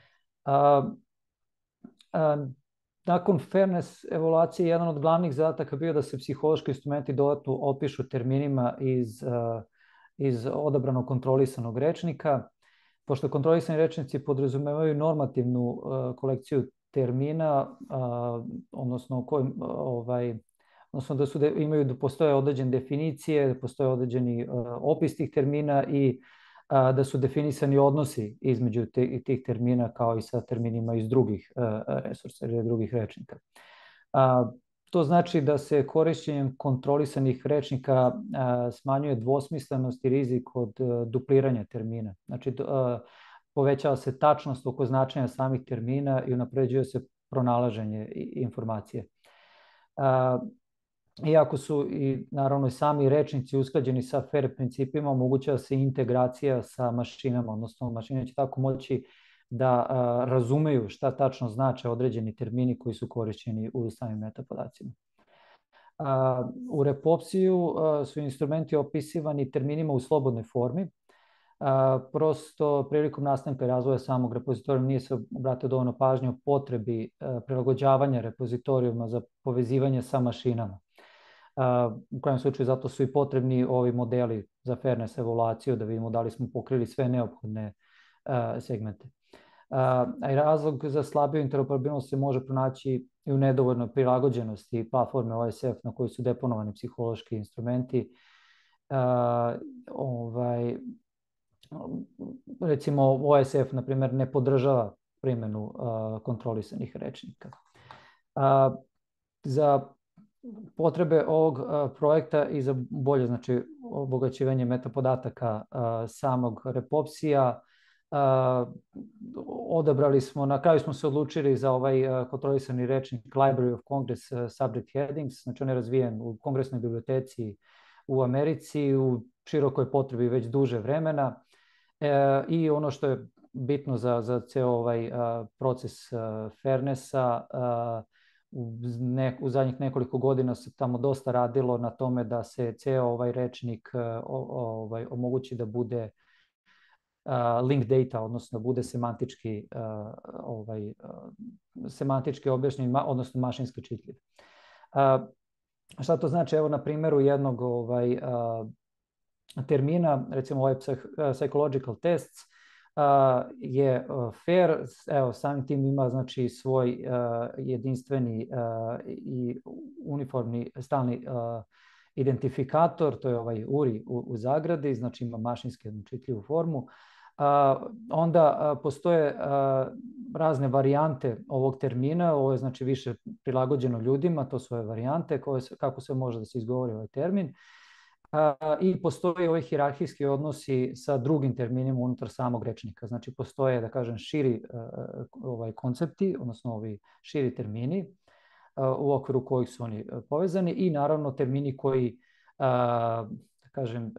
Nakon fairness evaluacije, jedan od glavnih zadataka bio da se psihološki instrumenti dodatno opišu terminima iz, iz odabranog kontrolisanog rečnika. Pošto kontrolisani rečnici podrazumevaju normativnu kolekciju termina, odnosno, kojim, ovaj, odnosno da, su, da imaju, da postoje određene definicije, da postoje određeni opis tih termina i da su definisani odnosi između tih termina kao i sa terminima iz drugih resursa ili drugih rečnika. To znači da se korišćenjem kontrolisanih rečnika smanjuje dvosmislenost i rizik od dupliranja termina. Znači, povećava se tačnost oko značenja samih termina i unapređuje se pronalaženje informacije. Iako su i naravno i sami rečnici usklađeni sa FAIR principima, omogućava se integracija sa mašinama, odnosno mašine će tako moći da a, razumeju šta tačno znače određeni termini koji su korišćeni u samim metapodacima. A, u repopsiju a, su instrumenti opisivani terminima u slobodnoj formi. A, prosto prilikom nastanka i razvoja samog repozitorijuma nije se obratio dovoljno pažnje o potrebi a, prilagođavanja repozitorijuma za povezivanje sa mašinama. Uh, u kojem slučaju zato su i potrebni ovi modeli za fairness evaluaciju da vidimo da li smo pokrili sve neophodne uh, segmente. Uh, a i razlog za slabiju interoperabilnost se može pronaći i u nedovoljnoj prilagođenosti platforme O S F na kojoj su deponovani psihološki instrumenti. Uh, ovaj, recimo O S F, na primjer, ne podržava primjenu uh, kontrolisanih rečnika. Uh, za potrebe ovog a, projekta i za bolje, znači, obogaćivanje metapodataka a, samog repopsija, a, odabrali smo, na kraju smo se odlučili za ovaj a, kontrolisani rečnik Library of Congress a, Subject Headings, znači on je razvijen u Kongresnoj biblioteci u Americi u širokoj potrebi već duže vremena e, i ono što je bitno za, za ceo ovaj a, proces a, fairnessa, a, U, ne, u zadnjih nekoliko godina se tamo dosta radilo na tome da se ceo ovaj rečnik o, ovaj, omogući da bude uh, link data, odnosno da bude semantički, uh, ovaj, uh, semantički objašnjen, odnosno mašinski čitljiv. Uh, šta to znači? Evo na primjeru jednog ovaj, uh, termina, recimo ovaj psychological tests, Uh, je uh, fair, evo samim tim ima znači svoj uh, jedinstveni uh, i uniformni stalni uh, identifikator, to je ovaj U R I u, u zagradi, znači ima mašinski jednočitljivu formu. Uh, onda uh, postoje uh, razne varijante ovog termina, ovo je znači više prilagođeno ljudima, to su ove varijante koje, kako se može da se izgovori ovaj termin. I postoje ovi hijerarhijski odnosi sa drugim terminima unutar samog rečnika. Znači postoje, da kažem, širi ovaj, koncepti, odnosno ovi širi termini u okviru kojih su oni povezani i naravno termini koji, da kažem,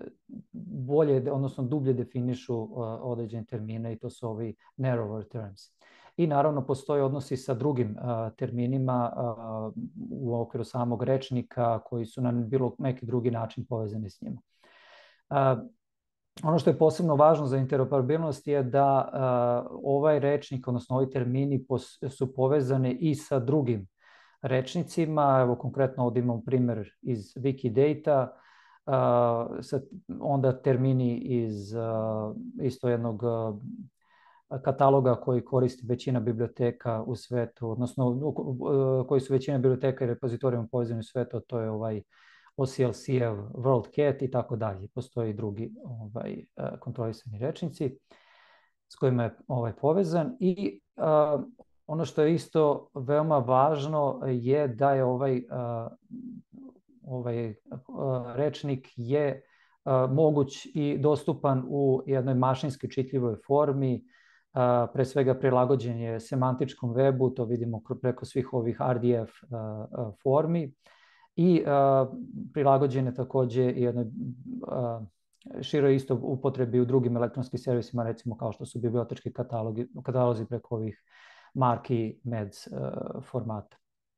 bolje, odnosno dublje definišu određene termine i to su ovi narrower terms. I naravno postoje odnosi sa drugim uh, terminima uh, u okviru samog rečnika koji su na bilo neki drugi način povezani s njima. Uh, ono što je posebno važno za interoperabilnost je da uh, ovaj rečnik, odnosno ovi termini pos, su povezani i sa drugim rečnicima. Evo konkretno ovdje imamo primjer iz Wikidata, uh, sa, onda termini iz uh, isto jednog uh, kataloga koji koristi većina biblioteka u svetu, odnosno koji su većina biblioteka i repozitorijama povezani u svetu, to je ovaj O C L C-ev WorldCat i tako dalje. Postoji drugi ovaj, kontrolisani rečnici s kojima je ovaj povezan i uh, ono što je isto veoma važno je da je ovaj, uh, ovaj uh, rečnik je uh, moguć i dostupan u jednoj mašinski čitljivoj formi. Uh, pre svega prilagođen je semantičkom webu, to vidimo preko svih ovih R D F uh, formi i uh, prilagođen je takođe i jednoj uh, široj isto upotrebi u drugim elektronskim servisima, recimo kao što su bibliotečki katalogi, katalozi preko ovih marki med uh, formata.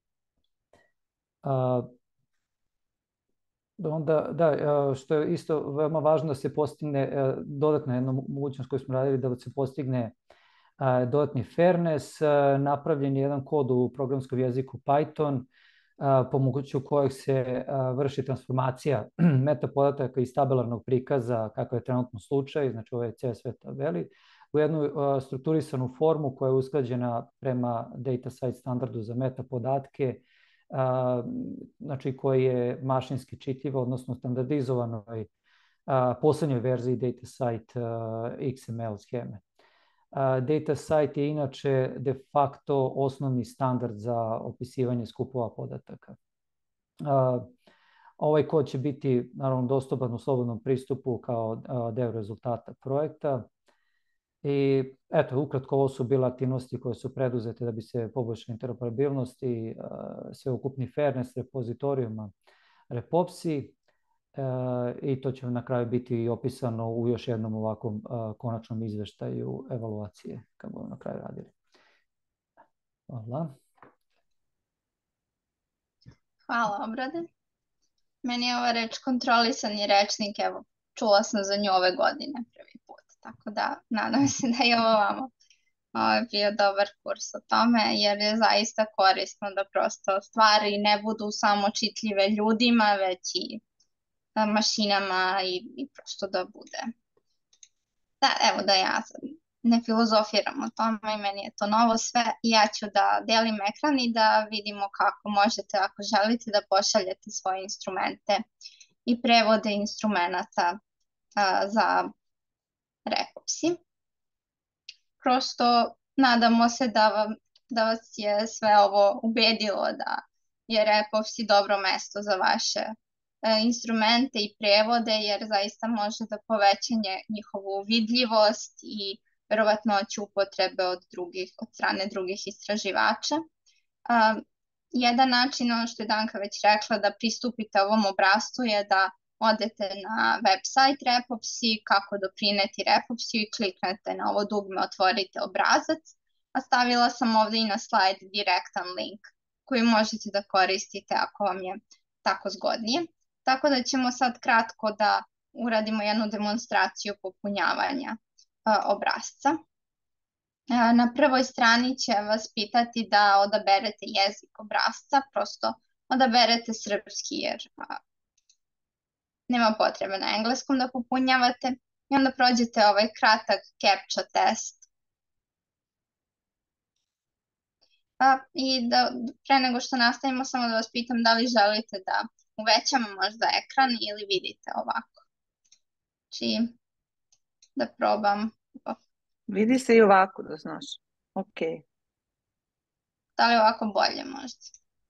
Uh, onda, da, što je isto veoma važno da se postigne dodatna jedna mogućnost koju smo radili, da se postigne dodatni fairness, napravljen je jedan kod u programskom jeziku Python, pomoću kojeg se vrši transformacija meta podataka iz tabelarnog prikaza, kako je trenutno slučaj, znači ove C S V tabeli, u jednu strukturisanu formu koja je usklađena prema data site standardu za meta podatke, znači koji je mašinski čitljiv, odnosno standardizovanoj poslednjoj verziji DataSite X M L scheme. DataSite je inače de facto osnovni standard za opisivanje skupova podataka. Ovaj kod će biti naravno dostupan u slobodnom pristupu kao deo rezultata projekta. I eto, ukratko, ovo su bile aktivnosti koje su preduzete da bi se poboljšala interoperabilnost i uh, sveukupni fairness repozitorijuma Repopsi uh, i to će na kraju biti opisano u još jednom ovakvom uh, konačnom izveštaju evaluacije kad budemo na kraju radili. Hvala. Hvala, Obrade. Meni je ova reč kontrolisani rečnik, evo, čula sam za nju ove godine prvi put. Tako da nadam se da je ovo vama bio dobar kurs o tome, jer je zaista korisno da prosto stvari ne budu samo čitljive ljudima, već i mašinama i, i prosto da bude. Da, evo da ja ne filozofiram o tome i meni je to novo sve. Ja ću da delim ekran i da vidimo kako možete, ako želite, da pošaljete svoje instrumente i prevode instrumenta a, za Repopsi. Prosto nadamo se da, vam, da vas je sve ovo ubedilo da je Repopsi dobro mesto za vaše e, instrumente i prevode, jer zaista može da poveća njihovu vidljivost i verovatnoću upotrebe od, drugih, od strane drugih istraživača. A, jedan način, ono što je Danka već rekla, da pristupite ovom obrascu je da odete na website Repopsi, kako doprineti Repopsi i kliknete na ovo dugme otvorite obrazac, a stavila sam ovde i na slajd direktan link koji možete da koristite ako vam je tako zgodnije. Tako da ćemo sad kratko da uradimo jednu demonstraciju popunjavanja a, obrazca. A, na prvoj strani će vas pitati da odaberete jezik obrazca, prosto odaberete srpski jer a, nema potrebe na engleskom da popunjavate i onda prođete ovaj kratak captcha test. A, I da, pre nego što nastavimo, samo da vas pitam da li želite da uvećamo možda ekran ili vidite ovako. Znači, da probam. Vidi se i ovako, da znaš. Ok. Da li ovako bolje možda?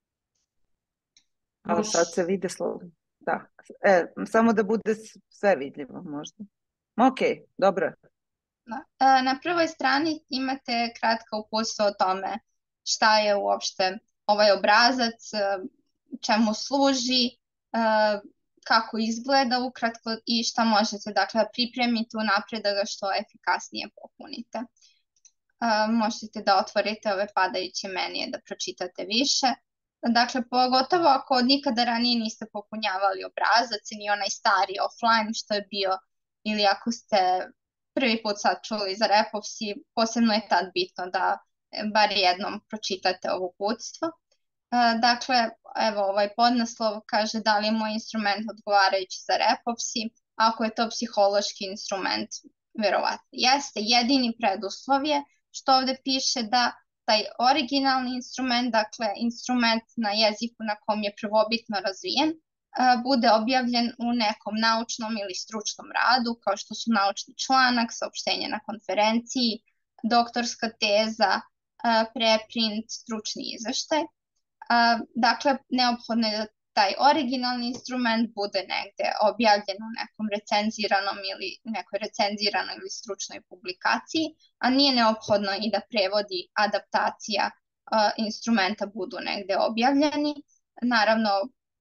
Ali sad se vide slobodno. Da, e, samo da bude sve vidljivo možda. Ok, dobro. Da. E, na prvoj strani imate kratka uputstva o tome šta je uopšte ovaj obrazac, čemu služi, e, kako izgleda ukratko i šta možete dakle pripremiti unaprijed da ga što efikasnije popunite. E, možete da otvorite ove padajuće menije da pročitate više. Dakle, pogotovo ako nikada ranije niste popunjavali obrazac ni onaj stari offline što je bio, ili ako ste prvi put sad čuli za Repopsi, posebno je tad bitno da bar jednom pročitate ovo uputstvo. Dakle, evo ovaj podnaslov kaže da li je moj instrument odgovarajući za Repopsi. Ako je to psihološki instrument, verovatno jeste. Jedini preduslov je što ovde piše da taj originalni instrument, dakle instrument na jeziku na kom je prvobitno razvijen, bude objavljen u nekom naučnom ili stručnom radu, kao što su naučni članak, saopštenje na konferenciji, doktorska teza, preprint, stručni izveštaj. Dakle, neophodno je da taj originalni instrument bude negde objavljen u nekom recenziranom ili nekoj recenziranoj ili stručnoj publikaciji, a nije neophodno i da prevodi adaptacija uh, instrumenta budu negde objavljeni. Naravno,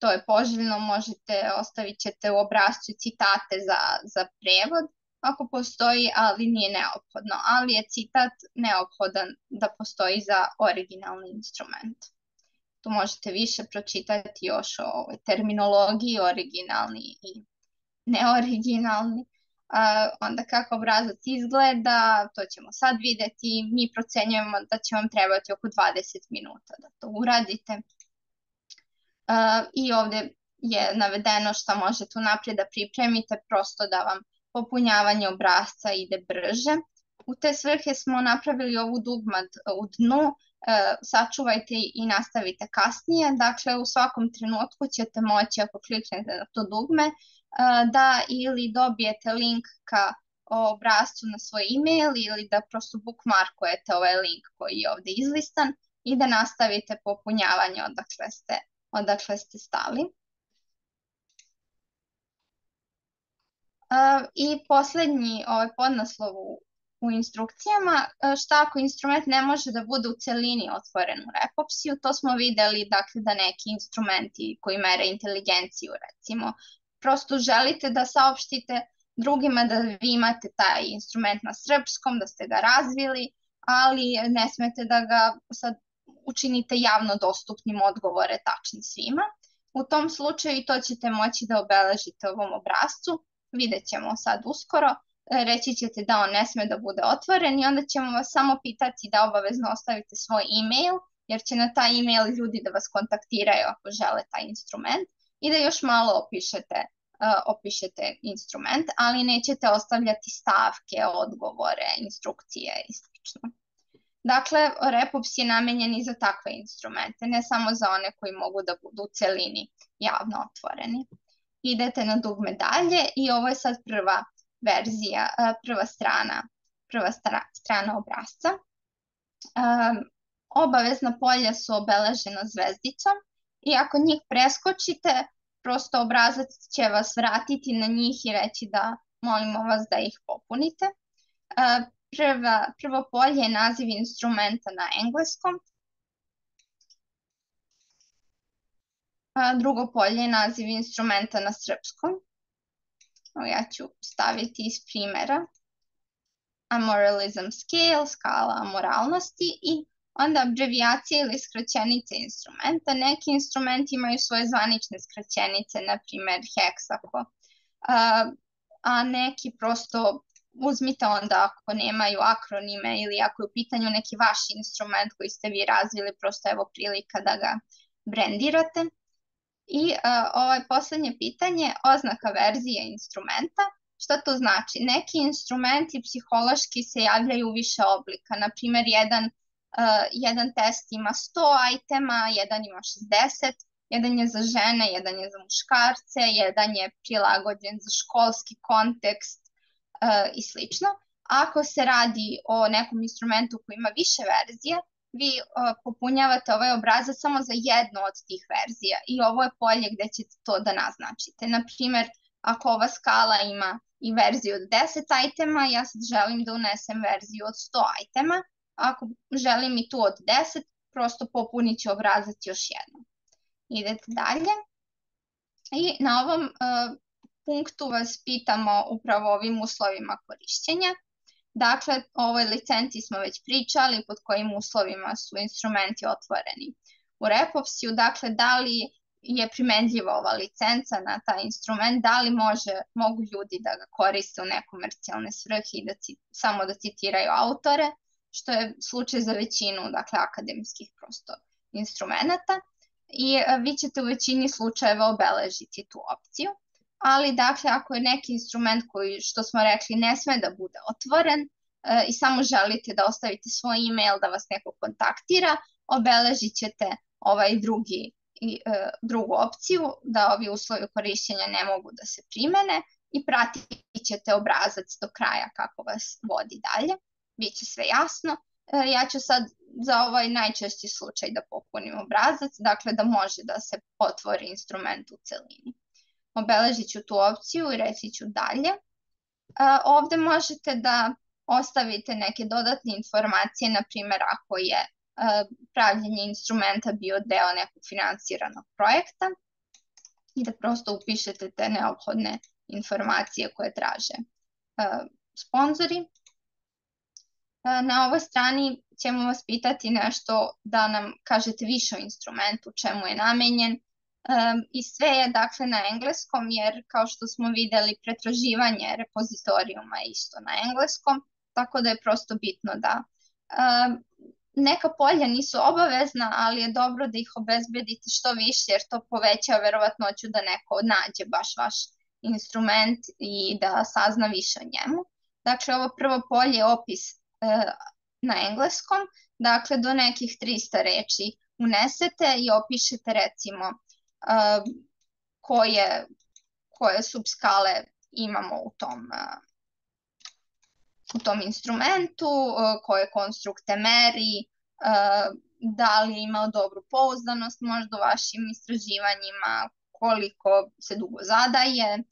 to je poželjno, možete, ostavit ćete u obrascu citate za, za prevod, ako postoji, ali nije neophodno, ali je citat neophodan da postoji za originalni instrument. Tu možete više pročitati još o ovoj terminologiji, originalni i neoriginalni. Uh, onda kako obrazac izgleda, to ćemo sad vidjeti. Mi procenjujemo da će vam trebati oko dvadeset minuta da to uradite. Uh, I ovdje je navedeno šta možete unaprijed da pripremite, prosto da vam popunjavanje obrazca ide brže. U te svrhe smo napravili ovu dugmad u dnu, uh, sačuvajte i nastavite kasnije. Dakle, u svakom trenutku ćete moći, ako kliknete na to dugme, da ili dobijete link ka obrascu na svoj email ili da prosto bookmarkujete ovaj link koji je ovdje izlistan i da nastavite popunjavanje odakle ste, odakle ste stali. I posljednji ovaj podnaslov u, u instrukcijama, šta ako instrument ne može da bude u celini otvoren u Repopsiju, to smo vidjeli dakle, da neki instrumenti koji mere inteligenciju recimo, prosto želite da saopštite drugima da vi imate taj instrument na srpskom, da ste ga razvili, ali ne smete da ga sad učinite javno dostupnim odgovore tačni svima. U tom slučaju to ćete moći da obeležite ovom obrascu, vidjet ćemo sad uskoro, reći ćete da on ne sme da bude otvoren i onda ćemo vas samo pitati da obavezno ostavite svoj e-mail, jer će na taj e-mail ljudi da vas kontaktiraju ako žele taj instrument. I da još malo opišete, uh, opišete instrument, ali nećete ostavljati stavke, odgovore, instrukcije i slično. Dakle, Repops je namenjen i za takve instrumente, ne samo za one koji mogu da budu u celini javno otvoreni. Idete na dugme dalje i ovo je sad prva verzija, uh, prva strana, prva stra, strana obrazca. Um, obavezna polja su obeležena zvezdicom. I ako njih preskočite, prosto obrazac će vas vratiti na njih i reći da molimo vas da ih popunite. Prva, prvo polje je naziv instrumenta na engleskom. Drugo polje je naziv instrumenta na srpskom. Ja ću staviti iz primjera. Amoralism scale, skala amoralnosti i onda abrevijacije ili skraćenice instrumenta. Neki instrumenti imaju svoje zvanične skraćenice, na primjer heksako, a, a neki prosto uzmite onda ako nemaju akronime ili ako je u pitanju neki vaš instrument koji ste vi razvili, prosto evo prilika da ga brendirate. I a, ovaj posljednje pitanje, oznaka verzije instrumenta. Šta to znači? Neki instrumenti psihološki se javljaju u više oblika, na primjer jedan Uh, jedan test ima sto itema, jedan ima šezdeset, jedan je za žene, jedan je za muškarce, jedan je prilagođen za školski kontekst uh, i slično. Ako se radi o nekom instrumentu koji ima više verzije, vi uh, popunjavate ovaj obrazac samo za jednu od tih verzija i ovo je polje gdje ćete to da naznačite. Na primjer, ako ova skala ima i verziju od deset itema, ja sad želim da unesem verziju od sto itema. Ako želim i tu od deset, prosto popunit ću obrazac još jednom. Idete dalje. I na ovom uh, punktu vas pitamo upravo ovim uslovima korišćenja. Dakle, o ovoj licenci smo već pričali, pod kojim uslovima su instrumenti otvoreni u Repopsiju. Dakle, da li je primenljiva ova licenca na taj instrument, da li može, mogu ljudi da ga koriste u nekomercijalne svrhe i da ci, samo da citiraju autore, što je slučaj za većinu, dakle, akademskih prosto instrumenta. I a, vi ćete u većini slučajeva obeležiti tu opciju. Ali, dakle, ako je neki instrument koji, što smo rekli, ne sme da bude otvoren e, i samo želite da ostavite svoj e-mail da vas neko kontaktira, obeležit ćete ovaj drugi, i, e, drugu opciju, da ovi uslovi korišćenja ne mogu da se primene i pratit ćete obrazac do kraja kako vas vodi dalje. Biće sve jasno. E, ja ću sad za ovaj najčešći slučaj da popunim obrazac, dakle da može da se otvori instrument u celini. Obeležit ću tu opciju i reći ću dalje. E, ovdje možete da ostavite neke dodatne informacije, na primjer ako je e, pravljenje instrumenta bio deo nekog finansiranog projekta. i da prosto upišete te neophodne informacije koje traže uh, sponzori. Uh, na ovoj strani ćemo vas pitati nešto da nam kažete više o instrumentu, čemu je namenjen, um, i sve je dakle na engleskom, jer kao što smo videli pretraživanje repozitorijuma je isto na engleskom, tako da je prosto bitno da um, neka polja nisu obavezna, ali je dobro da ih obezbedite što više, jer to poveća verovatnoću da neko nađe baš vaš instrument i da sazna više o njemu. Dakle, ovo prvo polje je opis e, na engleskom, dakle do nekih trista reči unesete i opišete recimo e, koje, koje subskale imamo u tom e, u tom instrumentu, koje konstrukte meri, da li je imao dobru pouzdanost možda u vašim istraživanjima, koliko se dugo zadaje.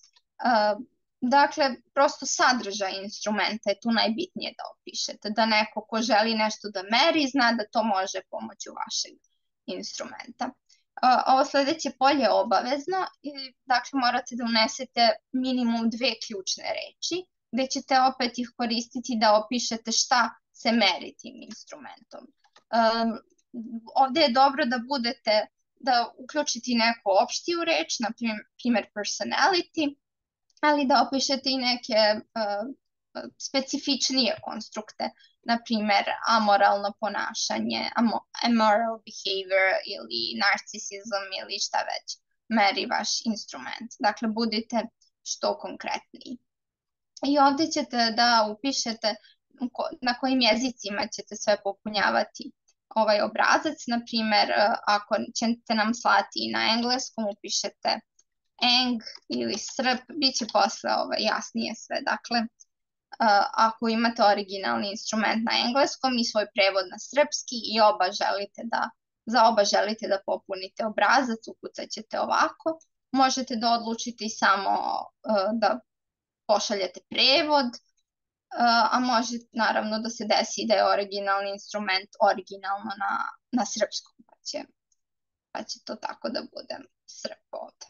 Dakle, prosto sadržaj instrumenta je tu najbitnije da opišete, da neko ko želi nešto da meri zna da to može pomoću vašeg instrumenta. Ovo sledeće polje je obavezno, dakle morate da unesete minimum dve ključne reči, gde ćete opet ih koristiti da opišete šta se meri tim instrumentom. Um, ovde je dobro da budete, da uključite neku opštiju reč, na primjer personality, ali da opišete i neke uh, specifičnije konstrukte, na primjer amoralno ponašanje, amoral behavior ili narcissism ili šta već meri vaš instrument. Dakle, budite što konkretniji. I ovdje ćete da upišete na kojim jezicima ćete sve popunjavati ovaj obrazac. Na primjer, ako ćete nam slati na engleskom, upišete eng ili srp, bit će posle ovaj, jasnije sve. Dakle, ako imate originalni instrument na engleskom i svoj prevod na srpski i oba želite da, za oba želite da popunite obrazac, ukucat ćete ovako. Možete da odlučite i samo da pošaljete prevod, a može naravno da se desi da je originalni instrument originalno na, na srpskom, pa će, pa će to tako da bude srp ovde.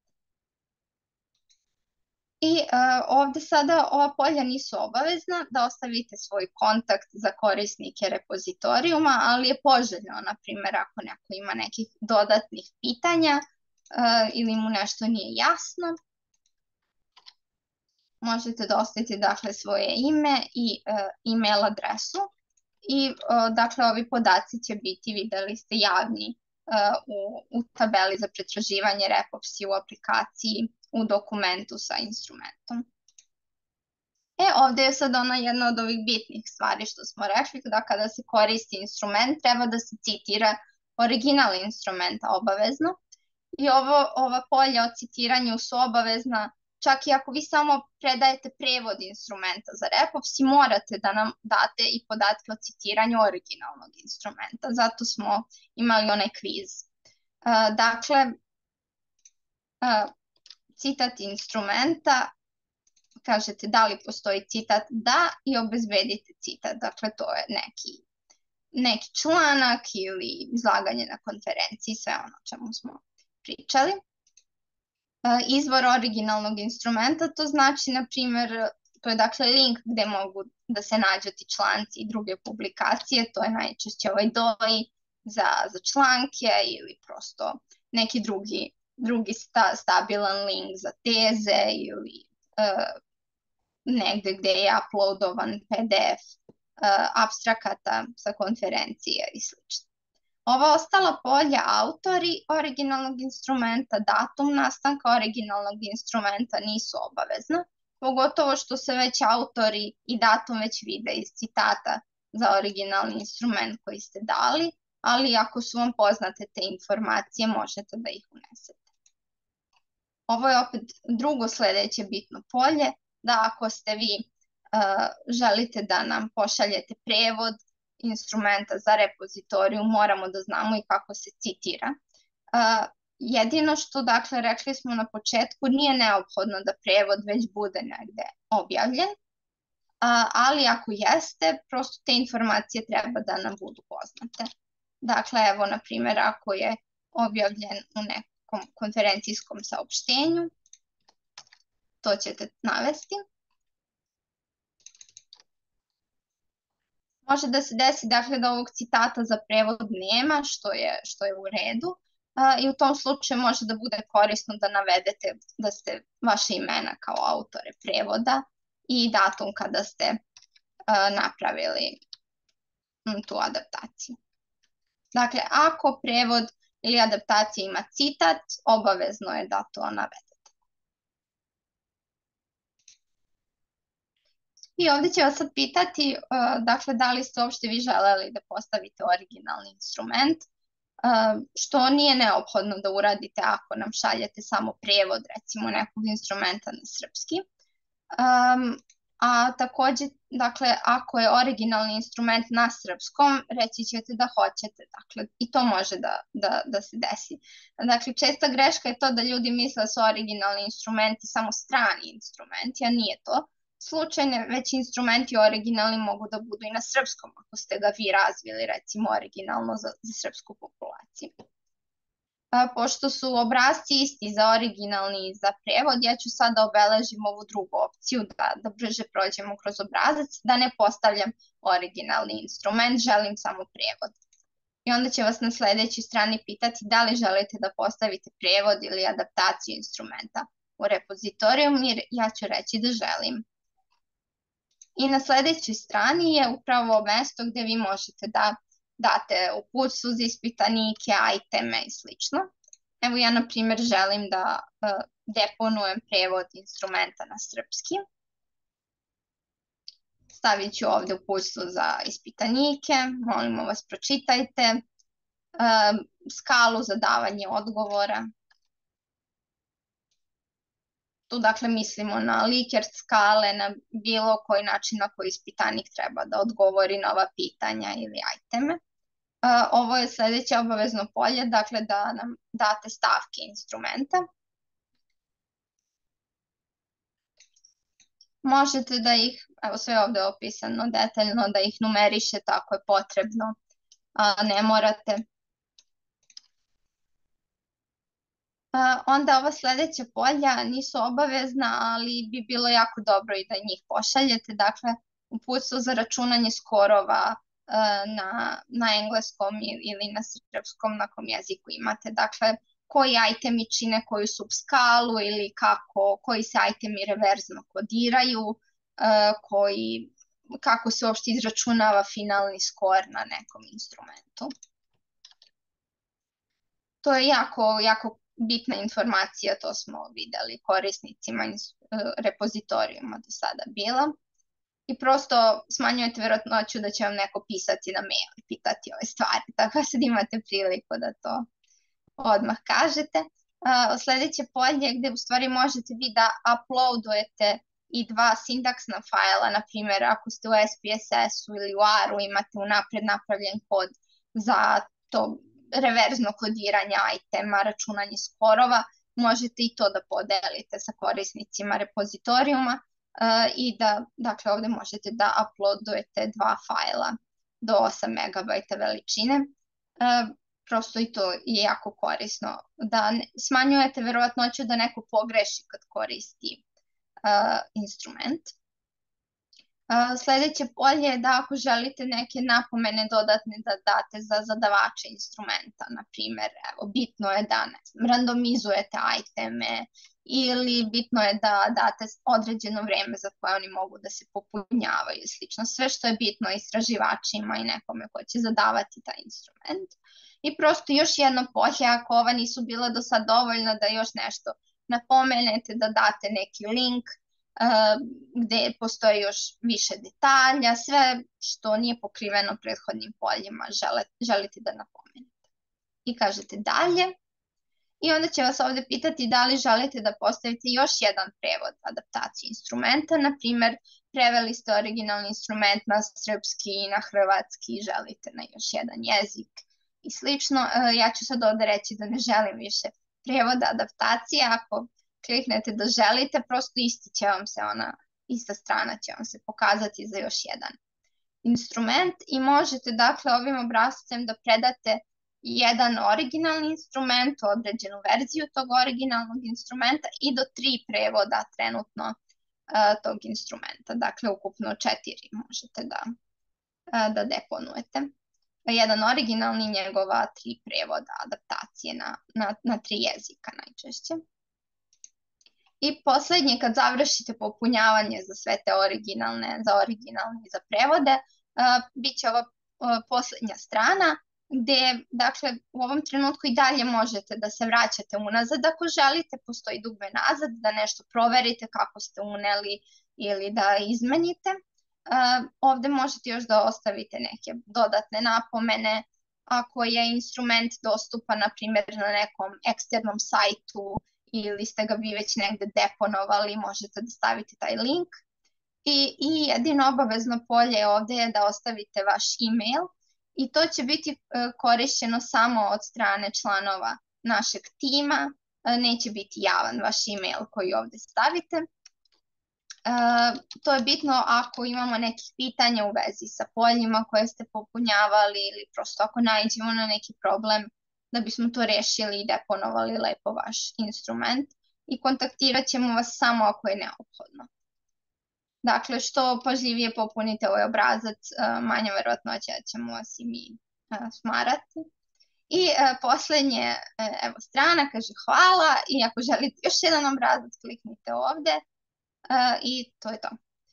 I uh, ovde sada ova polja nisu obavezna da ostavite svoj kontakt za korisnike repozitorijuma, ali je poželjno, na primjer, ako neko ima nekih dodatnih pitanja uh, ili mu nešto nije jasno, možete da ostavite dakle svoje ime i uh, e-mail adresu i uh, dakle ovi podaci će biti, videli ste, javni uh, u, u tabeli za pretraživanje RepOpsi u aplikaciji, u dokumentu sa instrumentom. E, ovdje je sad ona jedna od ovih bitnih stvari što smo rekli, da kada se koristi instrument treba da se citira original instrumenta obavezno. I ovo, ova polja o citiranju su obavezna čak i ako vi samo predajete prevod instrumenta za RepOpsi, morate da nam date i podatke o citiranju originalnog instrumenta. Zato smo imali onaj kviz. Uh, dakle, uh, citat instrumenta, kažete da li postoji citat, da, i obezbedite citat. Dakle, to je neki, neki članak ili izlaganje na konferenciji, sve ono o čemu smo pričali. Izvor originalnog instrumenta, to znači, na primjer, to je dakle link gde mogu da se nađu ti članci i druge publikacije, to je najčešće ovaj D O I za, za članke ili prosto neki drugi, drugi sta, stabilan link za teze ili uh, negde gde je uploadovan P D F uh, abstrakata sa konferencije i slično. Ova ostala polja, autori originalnog instrumenta, datum nastanka originalnog instrumenta nisu obavezna, pogotovo što se već autori i datum već vide iz citata za originalni instrument koji ste dali, ali ako su vam poznate te informacije, možete da ih unesete. Ovo je opet drugo sledeće bitno polje, da ako ste vi uh, želite da nam pošaljete prevod instrumenta za repozitorijum, moramo da znamo i kako se citira. Uh, jedino što, dakle, rekli smo na početku, nije neophodno da prevod već bude negde objavljen, uh, ali ako jeste, prosto te informacije treba da nam budu poznate. Dakle, evo, na primjer, ako je objavljen u nekoj nekom konferencijskom saopštenju. To ćete navesti. Može da se desi dakle, da ovog citata za prevod nema, što je, što je u redu. A, I u tom slučaju može da bude korisno da navedete da ste vaše imena kao autore prevoda i datum kada ste a, napravili m, tu adaptaciju. Dakle, ako prevod ili adaptacija ima citat, obavezno je da to navedete. I ovdje će vas sad pitati, uh, dakle, da li ste uopšte vi želeli da postavite originalni instrument, uh, što nije neophodno da uradite ako nam šaljete samo prevod, recimo, nekog instrumenta na srpski. Um, a također, dakle, ako je originalni instrument na srpskom, reći ćete da hoćete, dakle, i to može da, da, da se desi. Dakle, česta greška je to da ljudi misle da su originalni instrumenti samo strani instrumenti, a nije to slučajne, već instrumenti originalni mogu da budu i na srpskom, ako ste ga vi razvili, recimo, originalno za, za srpsku populaciju. A, pošto su obrasci isti za originalni i za prevod, ja ću sada obeležim ovu drugu opciju da, da brže prođemo kroz obrazac, da ne postavljam originalni instrument, želim samo prevod. I onda će vas na sljedećoj strani pitati da li želite da postavite prevod ili adaptaciju instrumenta u repozitorijum, jer ja ću reći da želim. I na sljedećoj strani je upravo mesto gdje vi možete da date uputstvo za ispitanike, iteme i slično. Evo ja, na primjer, želim da uh, deponujem prevod instrumenta na srpski. Stavit ću ovdje uputstvo za ispitanike, molimo vas pročitajte, uh, skalu za davanje odgovora. Tu dakle mislimo na Likert skale, na bilo koji način na koji ispitanik treba da odgovori na ova pitanja ili iteme. Uh, ovo je sljedeće obavezno polje, dakle da nam date stavke instrumenta. Možete da ih, evo sve ovdje je opisano detaljno, da ih numerišete ako je potrebno, a ne morate. Uh, onda ova sljedeća polja nisu obavezna, ali bi bilo jako dobro i da njih pošaljete. Dakle, uputstvo za računanje skorova uh, na, na engleskom ili na srpskom, na kom jeziku imate. Dakle, koji itemi čine koju subskalu ili kako, koji se itemi reverzno kodiraju, uh, koji, kako se uopšte izračunava finalni skor na nekom instrumentu. To je jako, jako bitna informacija, to smo videli korisnicima repozitorijuma do sada bila. I prosto smanjujete vjerojatnoću da će vam neko pisati na mail i pitati ove stvari, tako sad imate priliku da to odmah kažete. Uh, sljedeće polje gdje u stvari možete vi da uploadujete i dva sintaksna fajla, na primjer ako ste u S P S S-u ili u A R-u imate unaprijed napravljen kod za to reverzno kodiranje itema, računanje skorova, možete i to da podelite sa korisnicima repozitorijuma uh, i da, dakle, ovdje možete da uploadujete dva fajla do osam megabajta veličine. Uh, prosto i to je jako korisno. Da ne, smanjujete vjerojatnoću da neko pogreši kad koristi uh, instrument. Uh, sljedeće polje je da ako želite neke napomene dodatne da date za zadavače instrumenta, na primjer, evo, bitno je da ne znam, randomizujete iteme ili bitno je da date određeno vrijeme za koje oni mogu da se popunjavaju i slično. Sve što je bitno istraživačima i nekome ko će zadavati taj instrument. I prosto još jedno polje, ako ova nisu bila do sad dovoljna, da još nešto napomenete, da date neki link Uh, gdje postoje još više detalja, sve što nije pokriveno prethodnim poljima žele, želite da napomenete. I kažete dalje. I onda će vas ovdje pitati da li želite da postavite još jedan prevod adaptacije instrumenta. Na primjer, preveli ste originalni instrument na srpski i na hrvatski i želite na još jedan jezik i slično. Uh, ja ću sad ovdje reći da ne želim više prevoda adaptacije. Ako kliknete da želite, prosto isti će vam se ona, ista strana će vam se pokazati za još jedan instrument i možete dakle ovim obrascem da predate jedan originalni instrument, određenu verziju tog originalnog instrumenta i do tri prevoda trenutno uh, tog instrumenta. Dakle, ukupno četiri možete da, uh, da deponujete. Jedan originalni, njegova tri prevoda, adaptacije na, na, na tri jezika najčešće. I poslednje, kad završite popunjavanje za sve te originalne, za originalne i za prevode, uh, bit će ova uh, poslednja strana, gde, dakle, u ovom trenutku i dalje možete da se vraćate unazad ako želite, postoji dugme nazad, da nešto proverite kako ste uneli ili da izmenite. Uh, ovde možete još da ostavite neke dodatne napomene, ako je instrument dostupan, na primjer, na nekom eksternom sajtu, ili ste ga vi već negde deponovali, možete da stavite taj link. I, i jedino obavezno polje ovde je da ostavite vaš e-mail i to će biti uh, korišćeno samo od strane članova našeg tima, uh, neće biti javan vaš e-mail koji ovde stavite. Uh, to je bitno ako imamo nekih pitanja u vezi sa poljima koje ste popunjavali ili prosto ako naiđemo na neki problem da bismo to rešili i deponovali lepo vaš instrument i kontaktirat ćemo vas samo ako je neophodno. Dakle, što pažljivije popunite ovaj obrazac, manja verovatnoća da ćemo vas i mi smarati. I poslednje, evo strana, kaže hvala i ako želite još jedan obrazac, kliknite ovde i to je to.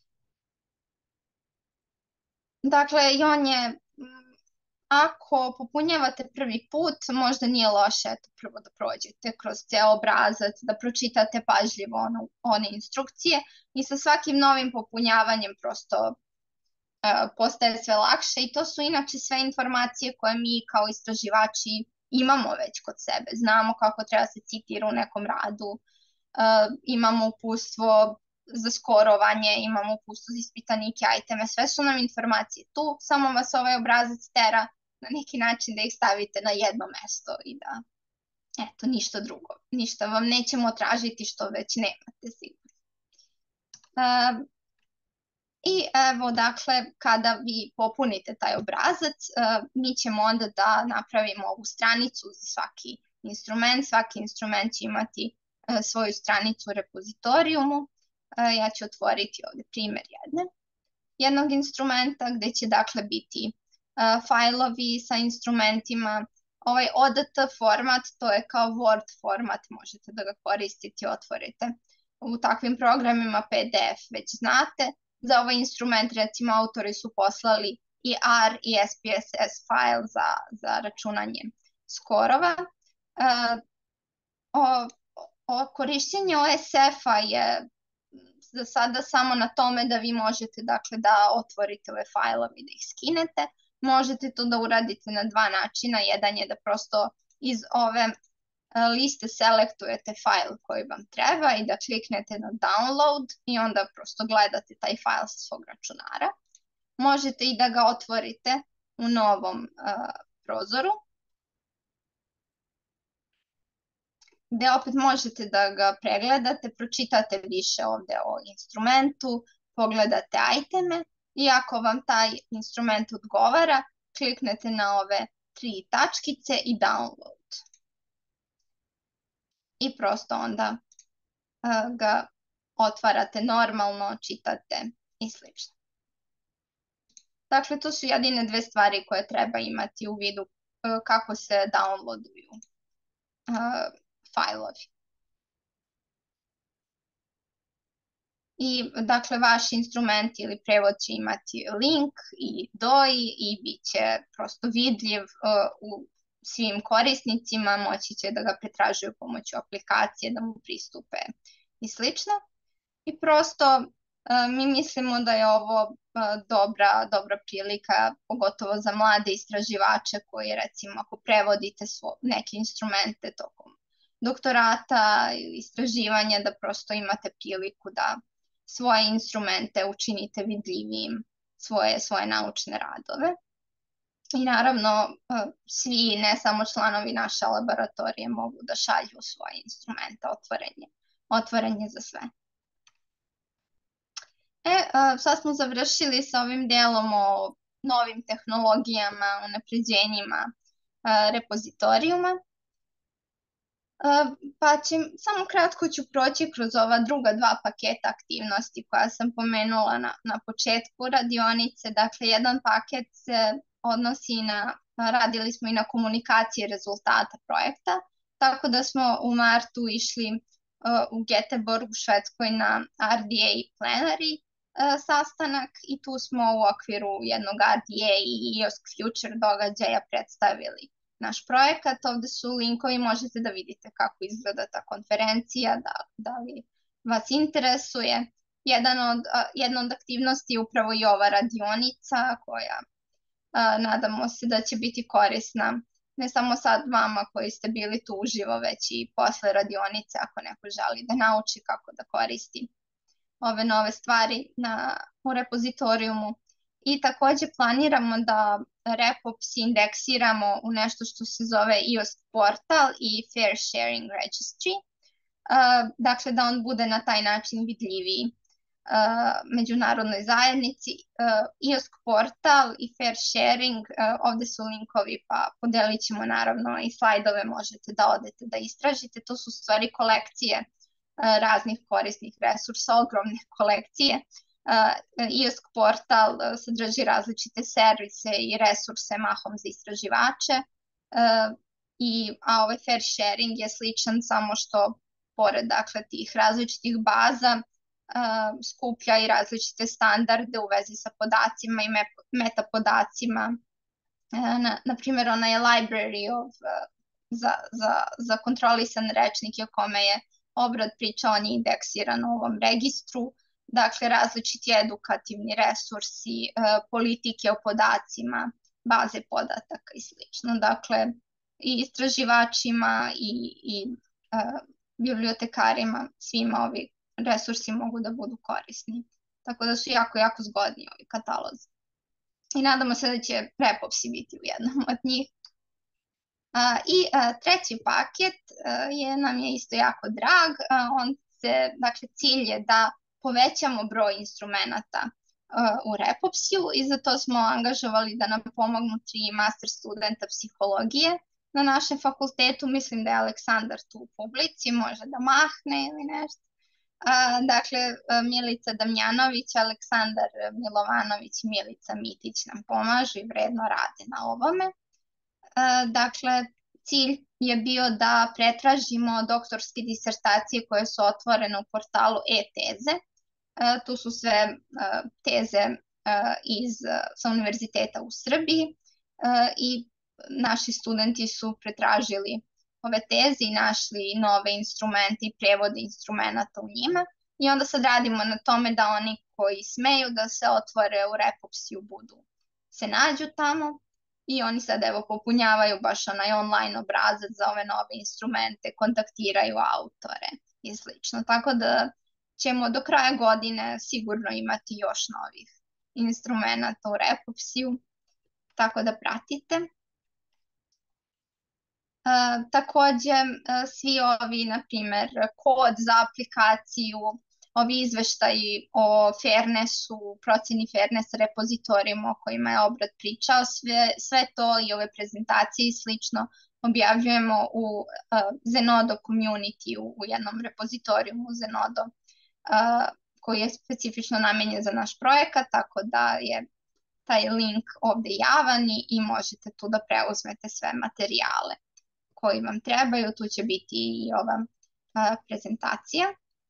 Dakle, i on je... Ako popunjavate prvi put, možda nije loše eto, prvo da prođete kroz ceo obrazac, da pročitate pažljivo ono, one instrukcije i sa svakim novim popunjavanjem prosto uh, postaje sve lakše i to su inače sve informacije koje mi kao istraživači imamo već kod sebe. Znamo kako treba se citira u nekom radu, uh, imamo uputstvo za skorovanje, imamo uputstvo za ispitanike, iteme, sve su nam informacije tu, samo vas ovaj obrazac tera na neki način da ih stavite na jedno mesto i da, eto, ništa drugo. Ništa vam nećemo tražiti što već nemate sigurno. Uh, I evo, dakle, kada vi popunite taj obrazac, uh, mi ćemo onda da napravimo ovu stranicu za svaki instrument. Svaki instrument će imati uh, svoju stranicu u repozitorijumu. Uh, ja ću otvoriti ovde primjer jedne. Jednog instrumenta gde će, dakle, biti Uh, fajlovi sa instrumentima. Ovaj O D T format, to je kao Word format, možete da ga koristite i otvorite. U takvim programima P D F već znate. Za ovaj instrument, recimo, autori su poslali i R i S P S S file za, za računanje skorova. Uh, o, o, korišćenje O S F-a je za sada samo na tome da vi možete, dakle, da otvorite ove fajlove i da ih skinete. Možete to da uradite na dva načina. Jedan je da prosto iz ove liste selektujete fajl koji vam treba i da kliknete na download i onda prosto gledate taj fajl sa svog računara. Možete i da ga otvorite u novom uh, prozoru, gde opet možete da ga pregledate, pročitate više ovde o instrumentu, pogledate iteme. I ako vam taj instrument odgovara, kliknete na ove tri tačkice i download. I prosto onda uh, ga otvarate normalno, čitate i slično. Dakle, to su jedine dve stvari koje treba imati u vidu uh, kako se downloaduju uh, fajlovi. I, dakle, vaš instrument ili prevod će imati link i D O I i bit će prosto vidljiv uh, u svim korisnicima, moći će da ga pretražuju pomoću aplikacije, da mu pristupe i slično. I prosto uh, mi mislimo da je ovo uh, dobra, dobra prilika, pogotovo za mlade istraživače koji, recimo, ako prevodite svo, neke instrumente tokom doktorata ili istraživanja, da prosto imate priliku da svoje instrumente učinite vidljivijim, svoje, svoje naučne radove. I naravno, svi, ne samo članovi naše laboratorije, mogu da šalju svoje instrumente, otvorenje, otvorenje za sve. E, sad smo završili sa ovim delom o novim tehnologijama, unapređenjima repozitorijuma. Pa će, samo kratko ću proći kroz ova druga dva paketa aktivnosti koja sam pomenula na, na početku radionice. Dakle, jedan paket se odnosi na, radili smo i na komunikaciji rezultata projekta, tako da smo u martu išli uh, u Göteborg u Švedskoj na R D A plenary uh, sastanak i tu smo u okviru jednog R D A i I O S C Future događaja predstavili naš projekat. Ovde su linkovi, možete da vidite kako izgleda ta konferencija, da, da li vas interesuje. Jedan od, jedna od aktivnosti je upravo i ova radionica koja a, nadamo se da će biti korisna ne samo sad vama koji ste bili tu uživo, već i posle radionice ako neko želi da nauči kako da koristi ove nove stvari na, u repozitorijumu. I takođe planiramo da RepOps indeksiramo u nešto što se zove I O S C portal i Fair Sharing Registry. Uh, dakle, da on bude na taj način vidljiviji uh, međunarodnoj zajednici. Uh, I O S C portal i Fair Sharing, uh, ovde su linkovi, pa podelit ćemo naravno i slajdove, možete da odete da istražite. To su stvari kolekcije uh, raznih korisnih resursa, ogromne kolekcije. Uh, I O S C portal uh, sadrži različite servise i resurse mahom za istraživače, uh, i, a ovaj fair sharing je sličan, samo što pored dakle, tih različitih baza uh, skuplja i različite standarde u vezi sa podacima i metapodacima. Uh, na, na primjer, ona je library of, uh, za, za, za kontrolisan rečnik o kome je Obrad pričao, on je indeksiran u ovom registru. Dakle, različiti edukativni resursi, politike o podacima, baze podataka i slično. Dakle, i istraživačima i, i uh, bibliotekarima, svima ovi resursi mogu da budu korisni. Tako da su jako, jako zgodni ovi katalozi. I nadamo se da će RepOpsi biti u jednom od njih. Uh, I uh, treći paket uh, je, nam je isto jako drag. Uh, on se, dakle, cilj je da povećamo broj instrumenta uh, u RepOpsiju i zato smo angažovali da nam pomognu tri master studenta psihologije na našem fakultetu. Mislim da je Aleksandar tu u publici, može da mahne ili nešto. Uh, dakle, Milica Damjanović, Aleksandar Milovanović i Milica Mitić nam pomažu i vredno rade na ovome. Uh, dakle, cilj je bio da pretražimo doktorske disertacije koje su otvorene u portalu e-teze. Uh, tu su sve uh, teze uh, iz, uh, sa univerziteta u Srbiji uh, i naši studenti su pretražili ove teze i našli nove instrumente i prevode instrumenta u njima. I onda sad radimo na tome da oni koji smeju da se otvore u RepOpsiju budu, se nađu tamo. I oni sad evo popunjavaju baš onaj online obrazac za ove nove instrumente, kontaktiraju autore i slično. Tako da ćemo do kraja godine sigurno imati još novih instrumenta u RepOpsiju, tako da pratite. Uh, takođe, uh, svi ovi, na primer, kod za aplikaciju, ovi izveštaji o fairnessu, proceni fairness repozitorijima o kojima je Obrad pričao, sve, sve to i ove prezentacije i slično objavljujemo u uh, Zenodo community, u, u jednom repozitorijumu Zenodo, uh, koji je specifično namenjen za naš projekat, tako da je taj link ovde javan i, i možete tu da preuzmete sve materijale koji vam trebaju. Tu će biti i ova uh, prezentacija.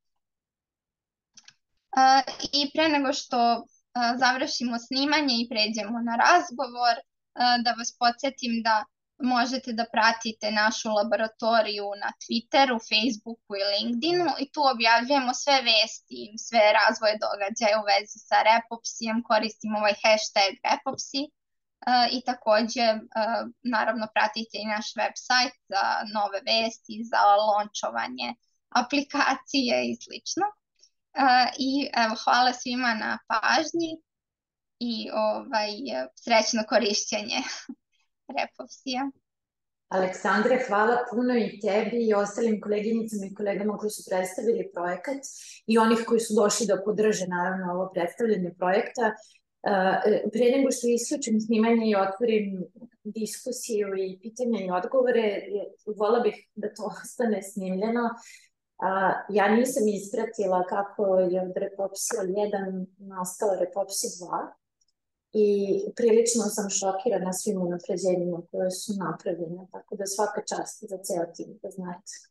Uh, I pre nego što uh, završimo snimanje i pređemo na razgovor, uh, da vas podsjetim da možete da pratite našu laboratoriju na Twitteru, Facebooku i LinkedInu i tu objavljujemo sve vesti, sve razvoje događaja u vezi sa RepOpsijem, koristimo ovaj hashtag RepOpsi uh, i takođe uh, naravno pratite i naš website za nove vesti, za launčovanje aplikacije i slično. Uh, I evo, hvala svima na pažnji i ovaj, srećno korišćenje RepOpsija. Aleksandre, hvala puno i tebi i ostalim koleginicama i kolegama koji su predstavili projekat i onih koji su došli da podrže naravno ovo predstavljanje projekta. Uh, pre nego što isključim snimanje i otvorim diskusiju i pitanja i odgovore. Vola bih da to ostane snimljeno. A, ja nisam ispratila kako je od Repopsija jedan nastao Repopsija dva i prilično sam šokirana svim unapređenjima koje su napravljene, tako da svaka čast za ceo tim, da znate.